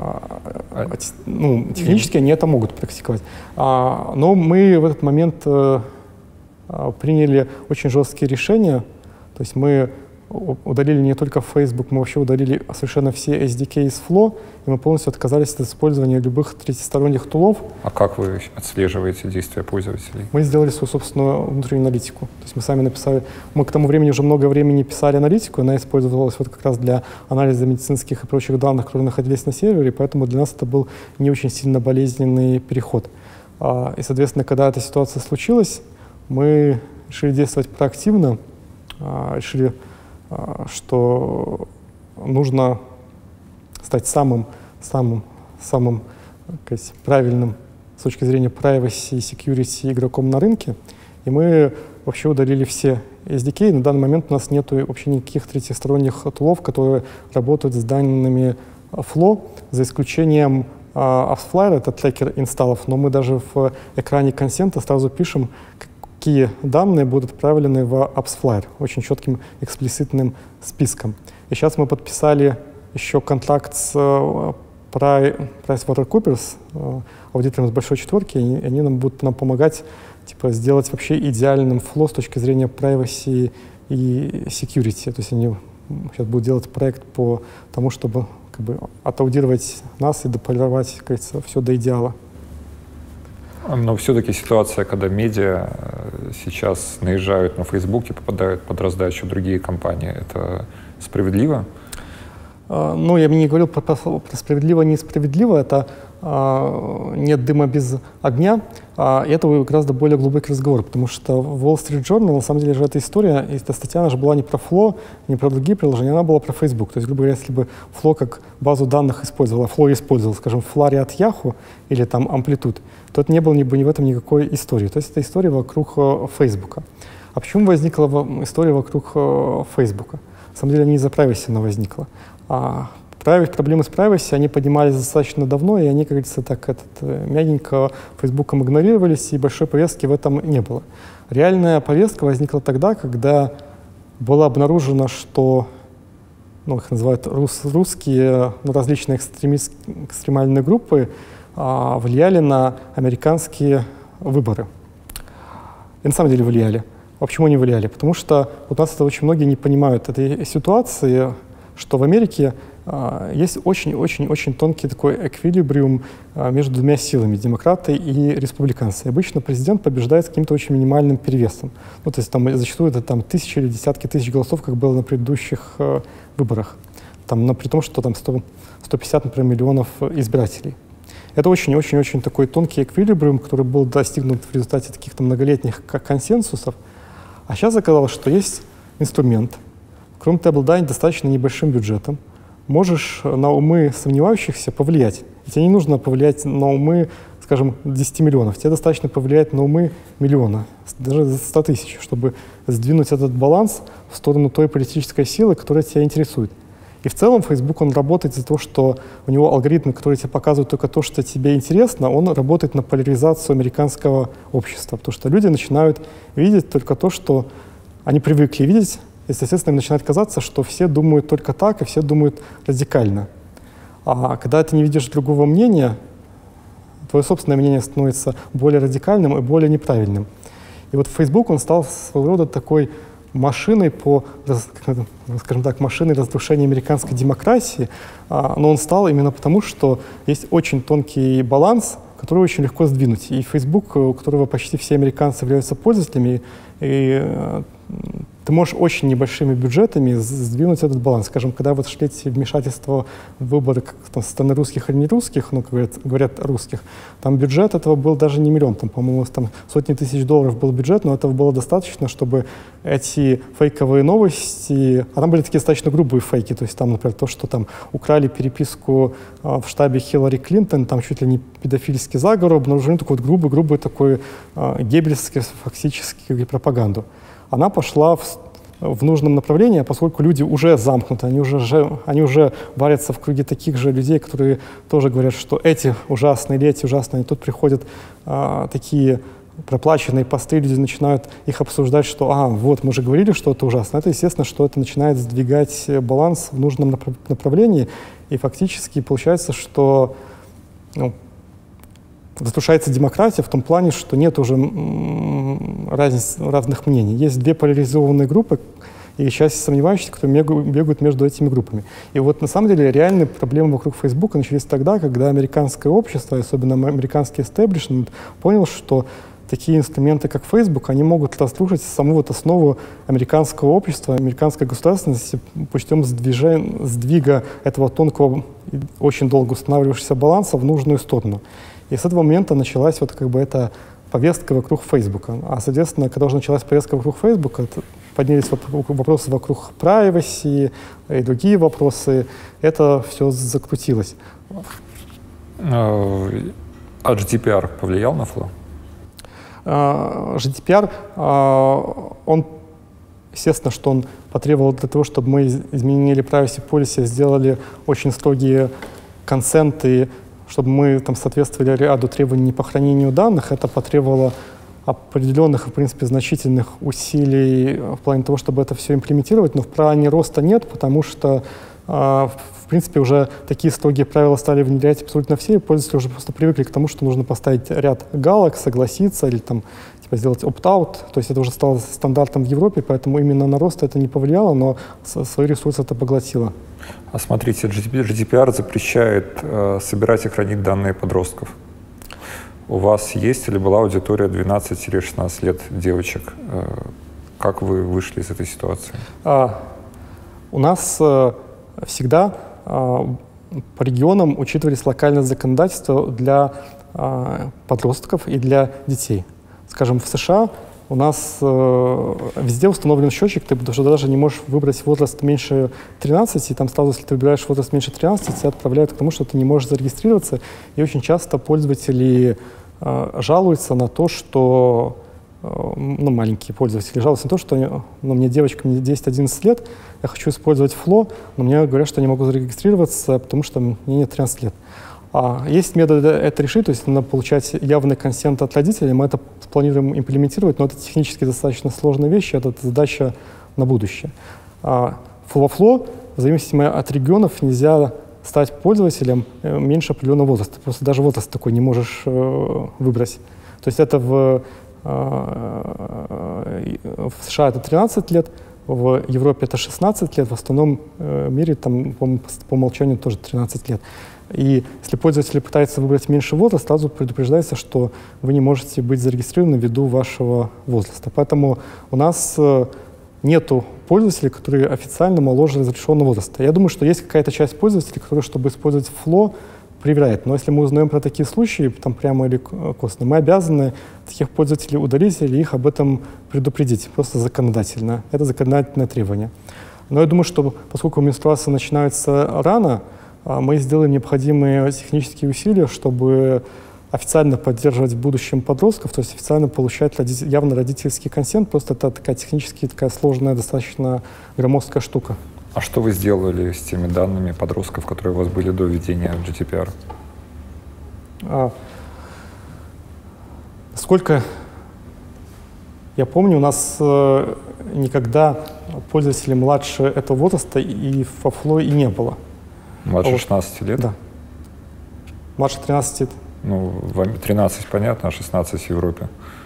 Технически они это могут практиковать. Но мы в этот момент приняли очень жесткие решения. То есть мы удалили не только Facebook, мы вообще удалили совершенно все SDK из Flow, и мы полностью отказались от использования любых третьесторонних тулов. А как вы отслеживаете действия пользователей? Мы сделали свою собственную внутреннюю аналитику. То есть мы сами написали, мы к тому времени уже много времени писали аналитику, она использовалась вот как раз для анализа медицинских и прочих данных, которые находились на сервере, поэтому для нас это был не очень сильно болезненный переход. И, соответственно, когда эта ситуация случилась, мы решили действовать проактивно, решили, что нужно стать самым правильным с точки зрения privacy и security игроком на рынке. И мы вообще удалили все SDK. На данный момент у нас нет вообще никаких третьесторонних тулов, которые работают с данными Flow, за исключением AppsFlyer, это трекер инсталлов, но мы даже в экране консента сразу пишем, какие данные будут отправлены в AppsFlyer, очень четким эксплицитным списком. И сейчас мы подписали еще контракт с PricewaterhouseCoopers, аудитором с большой четверки, и они будут нам помогать сделать вообще идеальным Flow с точки зрения privacy и security. То есть они сейчас будут делать проект по тому, чтобы отаудировать нас и дополировать, как говорится, все до идеала. Но все-таки ситуация, когда медиа сейчас наезжают на Facebook и попадают под раздачу другие компании, это справедливо? Ну, я бы не говорил про справедливо, несправедливо, это нет дыма без огня, это гораздо более глубокий разговор, потому что в Wall Street Journal, на самом деле же эта история, эта статья, она же была не про Flow, не про другие приложения, она была про Facebook. То есть, грубо говоря, если бы Flow как базу данных использовал, Flow использовал, скажем, Flurry от Yahoo или там Amplitude, то это не было бы ни в этом никакой истории. То есть это история вокруг Facebook. А почему возникла история вокруг Facebook? На самом деле не из-за privacy она возникла. Проблемы с privacy, они поднимались достаточно давно, и они, как говорится, так мягенько Фейсбуком игнорировались, и большой повестки в этом не было. Реальная повестка возникла тогда, когда было обнаружено, что, их называют русские, различные экстремальные группы влияли на американские выборы. И на самом деле влияли. А почему они влияли? Потому что у нас это очень многие не понимают этой ситуации, что в Америке есть очень-очень-очень тонкий такой эквилибриум между двумя силами, демократы и республиканцы. И обычно президент побеждает с каким-то очень минимальным перевесом. То есть зачастую это тысячи или десятки тысяч голосов, как было на предыдущих выборах. При том, что 150, например, миллионов избирателей. Это очень-очень-очень такой тонкий эквилибриум, который был достигнут в результате таких многолетних консенсусов. А сейчас оказалось, что есть инструмент. Кроме того, обладания достаточно небольшим бюджетом, можешь на умы сомневающихся повлиять. И тебе не нужно повлиять на умы, скажем, 10 миллионов. Тебе достаточно повлиять на умы миллиона, даже 100 тысяч, чтобы сдвинуть этот баланс в сторону той политической силы, которая тебя интересует. И в целом Facebook, он работает из-за того, что у него алгоритмы, которые тебе показывают только то, что тебе интересно, он работает на поляризацию американского общества, потому что люди начинают видеть только то, что они привыкли видеть. И, соответственно, им начинает казаться, что все думают только так, и все думают радикально. А когда ты не видишь другого мнения, твое собственное мнение становится более радикальным и более неправильным. И вот Facebook, он стал своего рода такой машиной машиной разрушения американской демократии, но он стал именно потому, что есть очень тонкий баланс, который очень легко сдвинуть. И Facebook, у которого почти все американцы являются пользователями, и ты можешь очень небольшими бюджетами сдвинуть этот баланс. Скажем, когда вот шли эти вмешательства в выборы со стороны русских или не русских, как говорят русских, там бюджет этого был даже не миллион, по-моему, сотни тысяч долларов был бюджет, но этого было достаточно, чтобы эти фейковые новости, а там были такие достаточно грубые фейки, то есть там, например, то, что там украли переписку в штабе Хиллари Клинтон, там чуть ли не педофильский заговор, обнаружили такой вот грубый такой геббельский фактически пропаганду. Она пошла в нужном направлении, поскольку люди уже замкнуты, они уже варятся в круге таких же людей, которые тоже говорят, что эти ужасные, или эти ужасные. И тут приходят такие проплаченные посты, люди начинают их обсуждать, что вот мы же говорили, что это ужасно. Это, естественно, что это начинает сдвигать баланс в нужном направлении, и фактически получается, что разрушается демократия в том плане, что нет уже разных мнений. Есть две поляризованные группы, и часть сомневающихся, которые бегают между этими группами. И вот на самом деле реальные проблемы вокруг Facebook начались тогда, когда американское общество, особенно американский истеблишмент, понял, что такие инструменты, как Facebook, они могут разрушить саму вот основу американского общества, американской государственности путем сдвига этого тонкого, очень долго устанавливающегося баланса в нужную сторону. И с этого момента началась вот как бы эта повестка вокруг Facebook. А, соответственно, когда уже началась повестка вокруг Facebook, поднялись вопросы вокруг privacy и другие вопросы, это все закрутилось. А GDPR повлиял на Flow? GDPR, он, естественно, что он потребовал для того, чтобы мы изменили privacy policy, сделали очень строгие консенты, чтобы мы там соответствовали ряду требований по хранению данных. Это потребовало определенных, в принципе, значительных усилий в плане того, чтобы это все имплементировать, но в плане роста нет, потому что в принципе, уже такие строгие правила стали внедрять абсолютно все, и пользователи уже просто привыкли к тому, что нужно поставить ряд галок, согласиться или там, типа, сделать opt-out. То есть это уже стало стандартом в Европе, поэтому именно на рост это не повлияло, но свои ресурсы это поглотило. А смотрите, GDPR запрещает собирать и хранить данные подростков. У вас есть или была аудитория 12-16 лет девочек? Как вы вышли из этой ситуации? У нас всегда по регионам учитывались локальное законодательство для подростков и для детей. Скажем, в США у нас везде установлен счетчик, ты даже не можешь выбрать возраст меньше 13, и там сразу, если ты выбираешь возраст меньше 13, тебя отправляют к тому, что ты не можешь зарегистрироваться. И очень часто пользователи жалуются на то, что маленькие пользователи жалуются на то, что мне девочка, мне 10-11 лет, я хочу использовать Flow, но мне говорят, что я не могу зарегистрироваться, потому что мне нет 13 лет. Есть методы это решить, то есть надо получать явный консент от родителей, мы это планируем имплементировать, но это технически достаточно сложная вещь, это задача на будущее. Во Flow, в зависимости от регионов, нельзя стать пользователем меньше определенного возраста, просто даже возраст такой не можешь выбрать. То есть это в США это 13 лет, в Европе это 16 лет, в остальном мире там по умолчанию тоже 13 лет. И если пользователь пытается выбрать меньший возраст, сразу предупреждается, что вы не можете быть зарегистрированы ввиду вашего возраста. Поэтому у нас нету пользователей, которые официально моложе разрешенного возраста. Я думаю, что есть какая-то часть пользователей, которые, чтобы использовать Flow, проверяет. Но если мы узнаем про такие случаи, там прямо или косвенно, мы обязаны таких пользователей удалить или их об этом предупредить, просто законодательно. Это законодательное требование. Но я думаю, что поскольку менструации начинаются рано, мы сделаем необходимые технические усилия, чтобы официально поддерживать в будущем подростков, то есть официально получать явно родительский консент. Просто это такая технически такая сложная, достаточно громоздкая штука. А что вы сделали с теми данными подростков, которые у вас были до введения GDPR? Сколько я помню, у нас никогда пользователей младше этого возраста и во Flow и не было. Младше 16 лет? Да. Младше 13. Ну, 13 понятно, а 16 в Европе.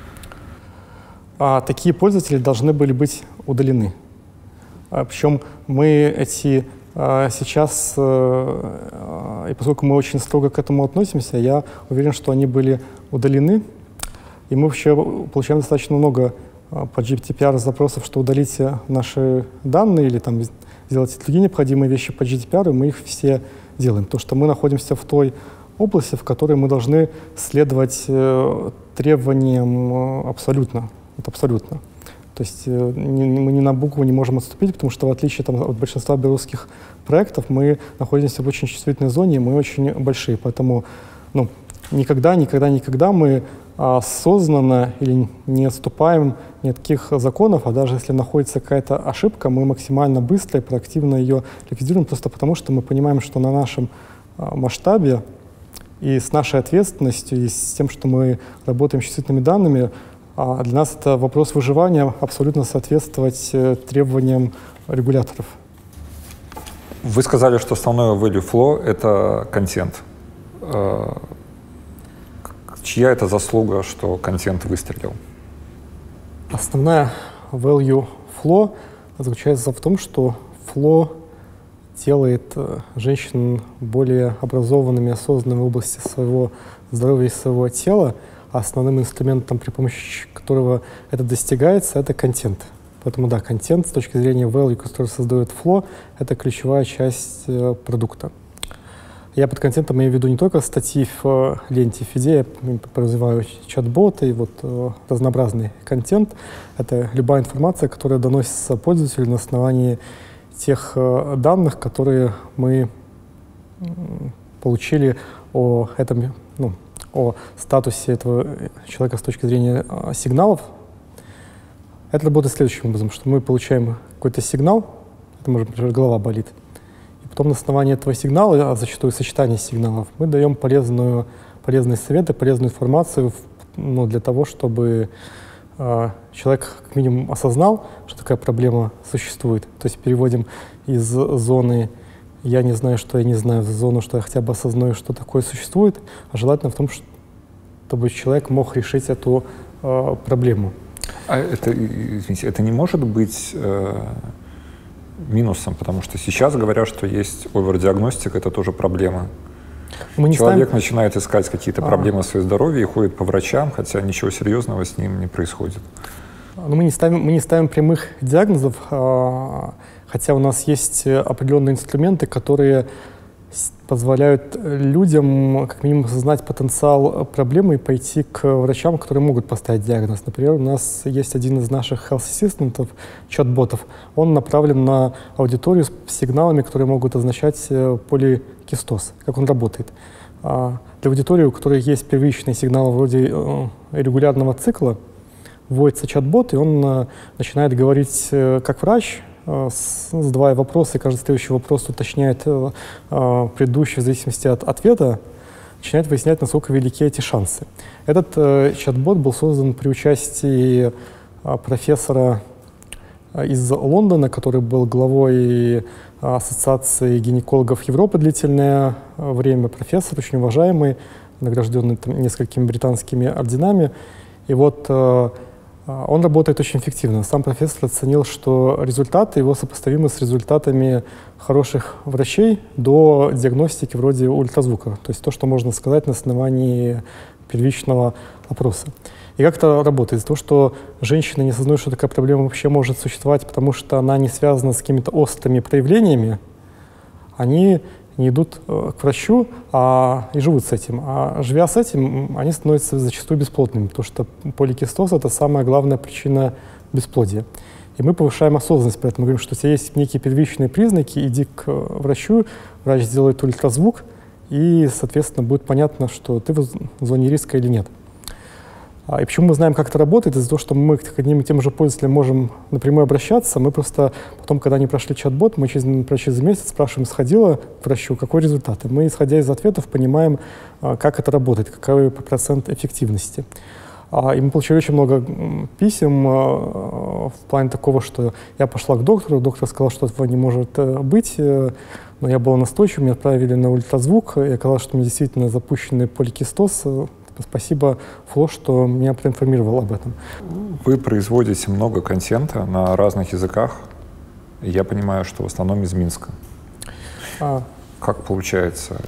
Такие пользователи должны были быть удалены. Причем мы сейчас, и поскольку мы очень строго к этому относимся, я уверен, что они были удалены. И мы вообще получаем достаточно много по GDPR запросов, что удалите наши данные или там сделайте другие необходимые вещи по GDPR, и мы их все делаем. Потому что мы находимся в той области, в которой мы должны следовать требованиям абсолютно. Вот абсолютно. То есть мы ни на букву не можем отступить, потому что в отличие там, от большинства белорусских проектов мы находимся в очень чувствительной зоне, и мы очень большие. Поэтому никогда мы осознанно или не отступаем ни от каких законов, а даже если находится какая-то ошибка, мы максимально быстро и проактивно ее ликвидируем, просто потому что мы понимаем, что на нашем масштабе и с нашей ответственностью, и с тем, что мы работаем с чувствительными данными, для нас это вопрос выживания абсолютно соответствовать требованиям регуляторов. Вы сказали, что основное value Flow — это контент. Чья это заслуга, что контент выстрелил? Основная value Flow заключается в том, что фло делает женщин более образованными, осознанными в области своего здоровья и своего тела, а основным инструментом, при помощи которого это достигается, это контент. Поэтому да, контент с точки зрения value, который создает фло, это ключевая часть продукта. Я под контентом имею в виду не только статьи в ленте Фиде, я подразумеваю чат-боты и вот разнообразный контент. Это любая информация, которая доносится пользователю на основании тех данных, которые мы получили о этом, о статусе этого человека с точки зрения сигналов. Это работает следующим образом, что мы получаем какой-то сигнал, это может быть, например, голова болит, и потом на основании этого сигнала, а зачастую сочетание сигналов, мы даем полезные советы, полезную информацию для того, чтобы человек как минимум осознал, что такая проблема существует. То есть переводим из зоны «я не знаю, что я не знаю» в зону, что я хотя бы осознаю, что такое существует, а желательно в том, чтобы человек мог решить эту проблему. А это, извините, это не может быть минусом, потому что сейчас говорят, что есть овердиагностика, это тоже проблема. Человек начинает искать какие-то проблемы в своем здоровье и ходит по врачам, хотя ничего серьезного с ним не происходит. Но мы не ставим прямых диагнозов, хотя у нас есть определенные инструменты, которые позволяют людям как минимум осознать потенциал проблемы и пойти к врачам, которые могут поставить диагноз. Например, у нас есть один из наших health assistant'ов, чат-ботов. Он направлен на аудиторию с сигналами, которые могут означать поликистоз. Как он работает? Для аудитории, у которой есть первичные сигналы вроде регулярного цикла, вводится чат-бот, и он начинает говорить как врач, задавая вопросы, каждый следующий вопрос уточняет предыдущий в зависимости от ответа, начинает выяснять, насколько велики эти шансы. Этот чат-бот был создан при участии профессора из Лондона, который был главой Ассоциации гинекологов Европы длительное время, профессор, очень уважаемый, награжденный несколькими британскими орденами. И вот он работает очень эффективно. Сам профессор оценил, что результаты его сопоставимы с результатами хороших врачей до диагностики вроде ультразвука. То есть то, что можно сказать на основании первичного опроса. И как это работает? Из-за того, что женщины не осознают, что такая проблема вообще может существовать, потому что она не связана с какими-то острыми проявлениями, они не идут к врачу и живут с этим. А живя с этим, они становятся зачастую бесплодными, потому что поликистоз — это самая главная причина бесплодия. И мы повышаем осознанность, поэтому говорим, что у тебя есть некие первичные признаки, иди к врачу, врач сделает ультразвук, и, соответственно, будет понятно, что ты в зоне риска или нет. И почему мы знаем, как это работает? Из-за того, что мы к одним и тем же пользователям можем напрямую обращаться, мы просто потом, когда они прошли чат-бот, мы через месяц спрашиваем, сходила к врачу, какой результат? И мы, исходя из ответов, понимаем, как это работает, какой процент эффективности. И мы получили очень много писем в плане такого, что я пошла к доктору, доктор сказал, что этого не может быть, но я была настойчива, меня отправили на ультразвук, и оказалось, что у меня действительно запущенный поликистоз. Спасибо, Фло, что меня проинформировал об этом. Вы производите много контента на разных языках. Я понимаю, что в основном из Минска. Как получается?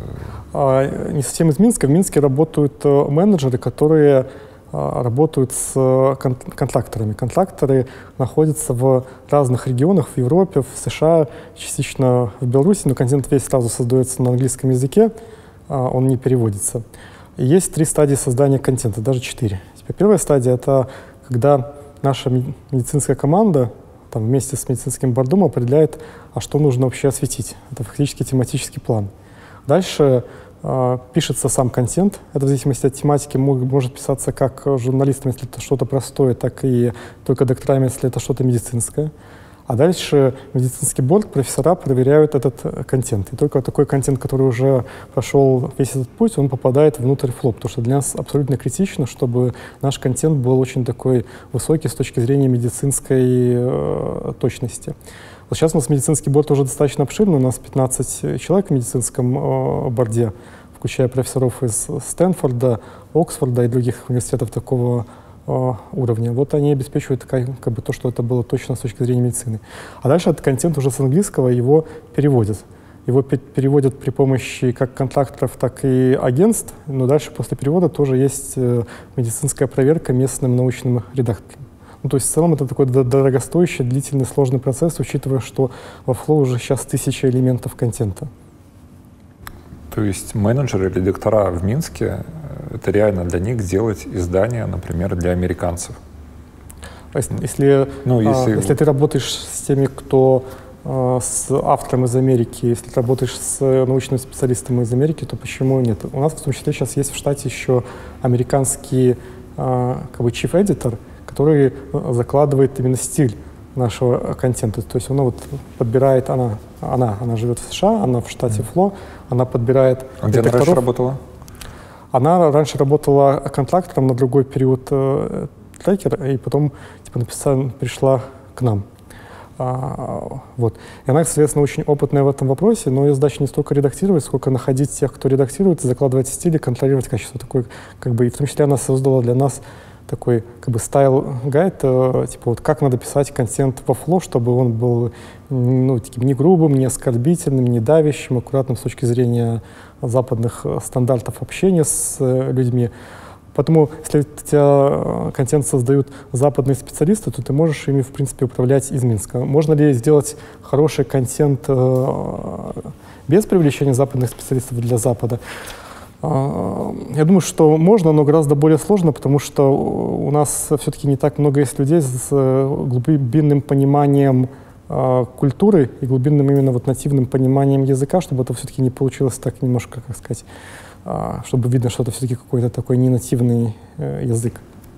Не совсем из Минска. В Минске работают менеджеры, которые работают с контракторами. Контракторы находятся в разных регионах, в Европе, в США, частично в Беларуси, но контент весь сразу создается на английском языке, он не переводится. И есть 3 стадии создания контента, даже 4. Теперь первая стадия — это когда наша медицинская команда вместе с медицинским бордом определяет, что нужно вообще осветить. Это фактически тематический план. Дальше пишется сам контент. Это в зависимости от тематики может писаться как журналистам, если это что-то простое, так и только докторами, если это что-то медицинское. А дальше медицинский борд, профессора проверяют этот контент. И только такой контент, который уже прошел весь этот путь, он попадает внутрь фло, потому что для нас абсолютно критично, чтобы наш контент был очень такой высокий с точки зрения медицинской точности. Вот сейчас у нас медицинский борд уже достаточно обширный, у нас 15 человек в медицинском борде, включая профессоров из Стэнфорда, Оксфорда и других университетов такого уровня. Вот они обеспечивают как бы то, что это было точно с точки зрения медицины. А дальше этот контент уже с английского его переводят. Его переводят при помощи как контракторов, так и агентств, но дальше после перевода тоже есть медицинская проверка местным научным редактором. Ну, то есть в целом это такой дорогостоящий, длительный, сложный процесс, учитывая, что во Flow уже сейчас 1000 элементов контента. То есть менеджеры, редактора в Минске, это реально для них сделать издание, например, для американцев? Если ты работаешь с теми, кто с автором из Америки, если ты работаешь с научным специалистом из Америки, то почему нет? У нас в том числе сейчас есть в штате еще американский как бы chief editor, который закладывает именно стиль нашего контента. То есть она вот подбирает, она живет в США, она в штате Flow, она подбирает А где она раньше работала? Она раньше работала контрактором на другой период трекера, и потом пришла к нам. Вот. И она, соответственно, очень опытная в этом вопросе, но ее задача не столько редактировать, сколько находить тех, кто редактирует, закладывать стиль и контролировать качество. Такой, как бы, и в том числе она создала для нас такой как бы стайл-гайд, типа вот как надо писать контент во Flow, чтобы он был таким не грубым, не оскорбительным, не давящим, аккуратным с точки зрения западных стандартов общения с людьми. Поэтому, если у тебя контент создают западные специалисты, то ты можешь ими, в принципе, управлять из Минска. Можно ли сделать хороший контент без привлечения западных специалистов для Запада? Я думаю, что можно, но гораздо более сложно, потому что у нас все-таки не так много есть людей с глубинным пониманием культуры и глубинным именно вот нативным пониманием языка, чтобы это все-таки не получилось так немножко, как сказать, чтобы видно, что это все-таки какой-то такой ненативный язык.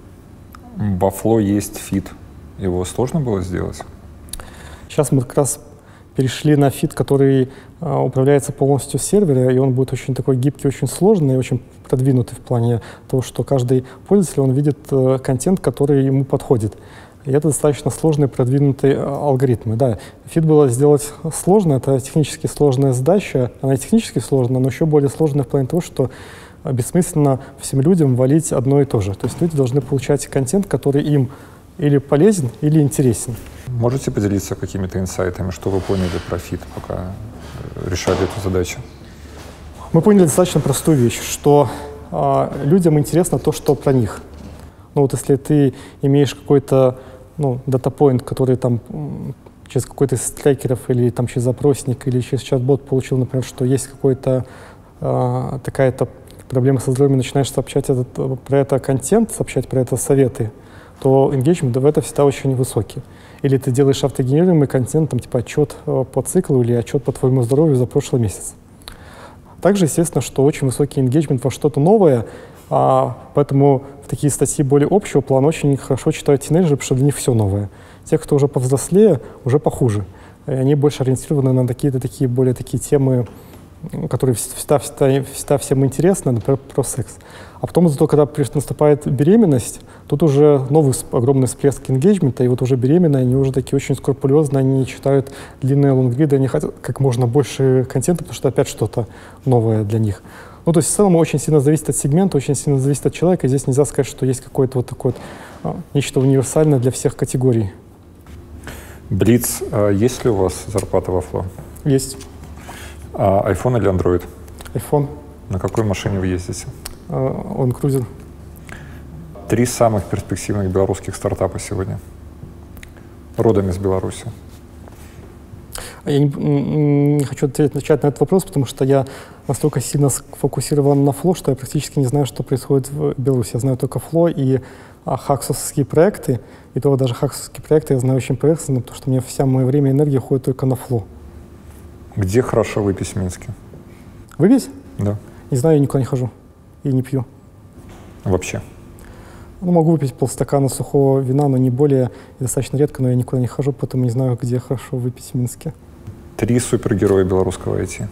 Во Flow есть фид. Его сложно было сделать? Сейчас мы как раз перешли на фид, который управляется полностью с сервера, и он будет очень такой гибкий, очень сложный и очень продвинутый в плане того, что каждый пользователь, он видит контент, который ему подходит. И это достаточно сложные, продвинутые алгоритмы. Да, фид было сделать сложно, это технически сложная задача. Она и технически сложная, но еще более сложная в плане того, что бессмысленно всем людям валить одно и то же. То есть люди должны получать контент, который им или полезен, или интересен. Можете поделиться какими-то инсайтами, что вы поняли про фид, пока решали эту задачу? Мы поняли достаточно простую вещь, что людям интересно то, что про них. Ну вот если ты имеешь какой-то дата-поинт, который там через какой-то из трекеров или там через запросник или через чат-бот получил, например, что есть какой-то такая-то проблема со здоровьем, начинаешь сообщать про это контент, сообщать про это советы, то engagement в это всегда очень высокий. Или ты делаешь автогенерируемый контент, там, типа отчет по циклу или отчет по твоему здоровью за прошлый месяц. Также, естественно, что очень высокий engagement во что-то новое, поэтому в такие статьи более общего плана очень хорошо читают тинейджеры, потому что для них все новое. Те, кто уже повзрослее, уже похуже. И они больше ориентированы на какие-то такие более такие темы, которые всегда всем интересны, например, про секс. А потом зато, когда наступает беременность, тут уже новый огромный всплеск engagement, и вот уже беременные, они уже такие очень скрупулезные, они читают длинные лонгриды, они хотят как можно больше контента, потому что опять что-то новое для них. Ну, то есть в целом очень сильно зависит от сегмента, очень сильно зависит от человека. Здесь нельзя сказать, что есть какое-то вот такое нечто универсальное для всех категорий. Блиц, есть ли у вас зарплата во Flow? Есть. iPhone или Android? iPhone. На какой машине вы ездите? Он крузер. 3 самых перспективных белорусских стартапа сегодня. Родом из Беларуси. Я не хочу отвечать на этот вопрос, потому что я настолько сильно сфокусирован на Flow, что я практически не знаю, что происходит в Беларуси. Я знаю только Flow и хаксовские проекты. И то даже хаксовские проекты я знаю очень поверхностно, потому что у меня вся мое время и энергия уходит только на Flow. Где хорошо выпить в Минске? Выпить? Да. Не знаю, я никуда не хожу и не пью. Вообще? Ну, могу выпить полстакана сухого вина, но не более, и достаточно редко, но я никуда не хожу, поэтому не знаю, где хорошо выпить в Минске. 3 супергероя белорусского IT.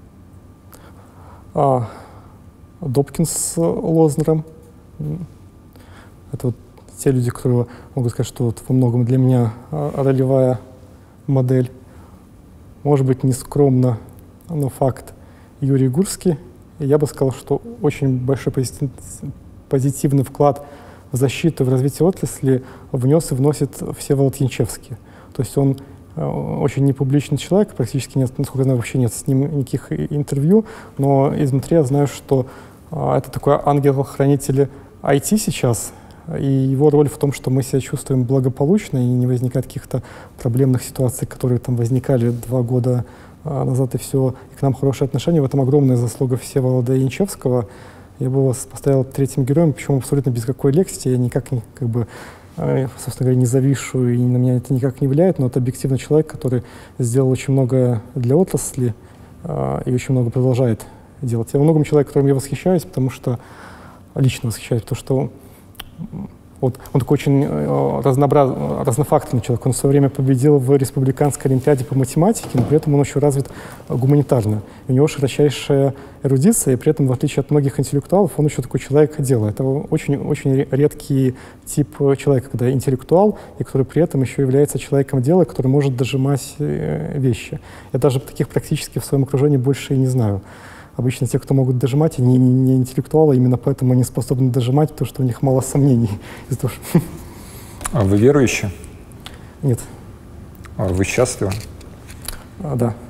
Добкинс с Лознером. Это вот те люди, которые могут сказать, что вот во многом для меня ролевая модель. Может быть, не скромно, но факт. Юрий Гурский. И я бы сказал, что очень большой позитивный вклад в защиту и в развитие отрасли внес и вносит Всеволод Янчевский. То есть он очень непубличный человек, практически нет, насколько я знаю, вообще нет с ним никаких интервью, но изнутри я знаю, что это такой ангел-хранитель IT сейчас, и его роль в том, что мы себя чувствуем благополучно и не возникает каких-то проблемных ситуаций, которые там возникали 2 года назад, и все, и к нам хорошие отношения. В этом огромная заслуга Всеволода Янчевского. Я бы его поставил 3-м героем, причем абсолютно без какой лексии, я никак не, как бы, собственно говоря, не завишу, и на меня это никак не влияет, но это объективно человек, который сделал очень много для отрасли и очень много продолжает делать. Я во многом человек, которым я восхищаюсь, потому что вот, он такой очень разнофакторный человек. Он в свое время победил в республиканской олимпиаде по математике, но при этом он очень развит гуманитарно. У него широчайшая эрудиция, и при этом, в отличие от многих интеллектуалов, он еще такой человек дела. Это очень редкий тип человека, когда интеллектуал, и который при этом еще является человеком дела, который может дожимать вещи. Я даже таких практически в своем окружении больше и не знаю. Обычно те, кто могут дожимать, они не интеллектуалы, именно поэтому они способны дожимать, потому что у них мало сомнений. А вы верующие? Нет. А вы счастливы? Да.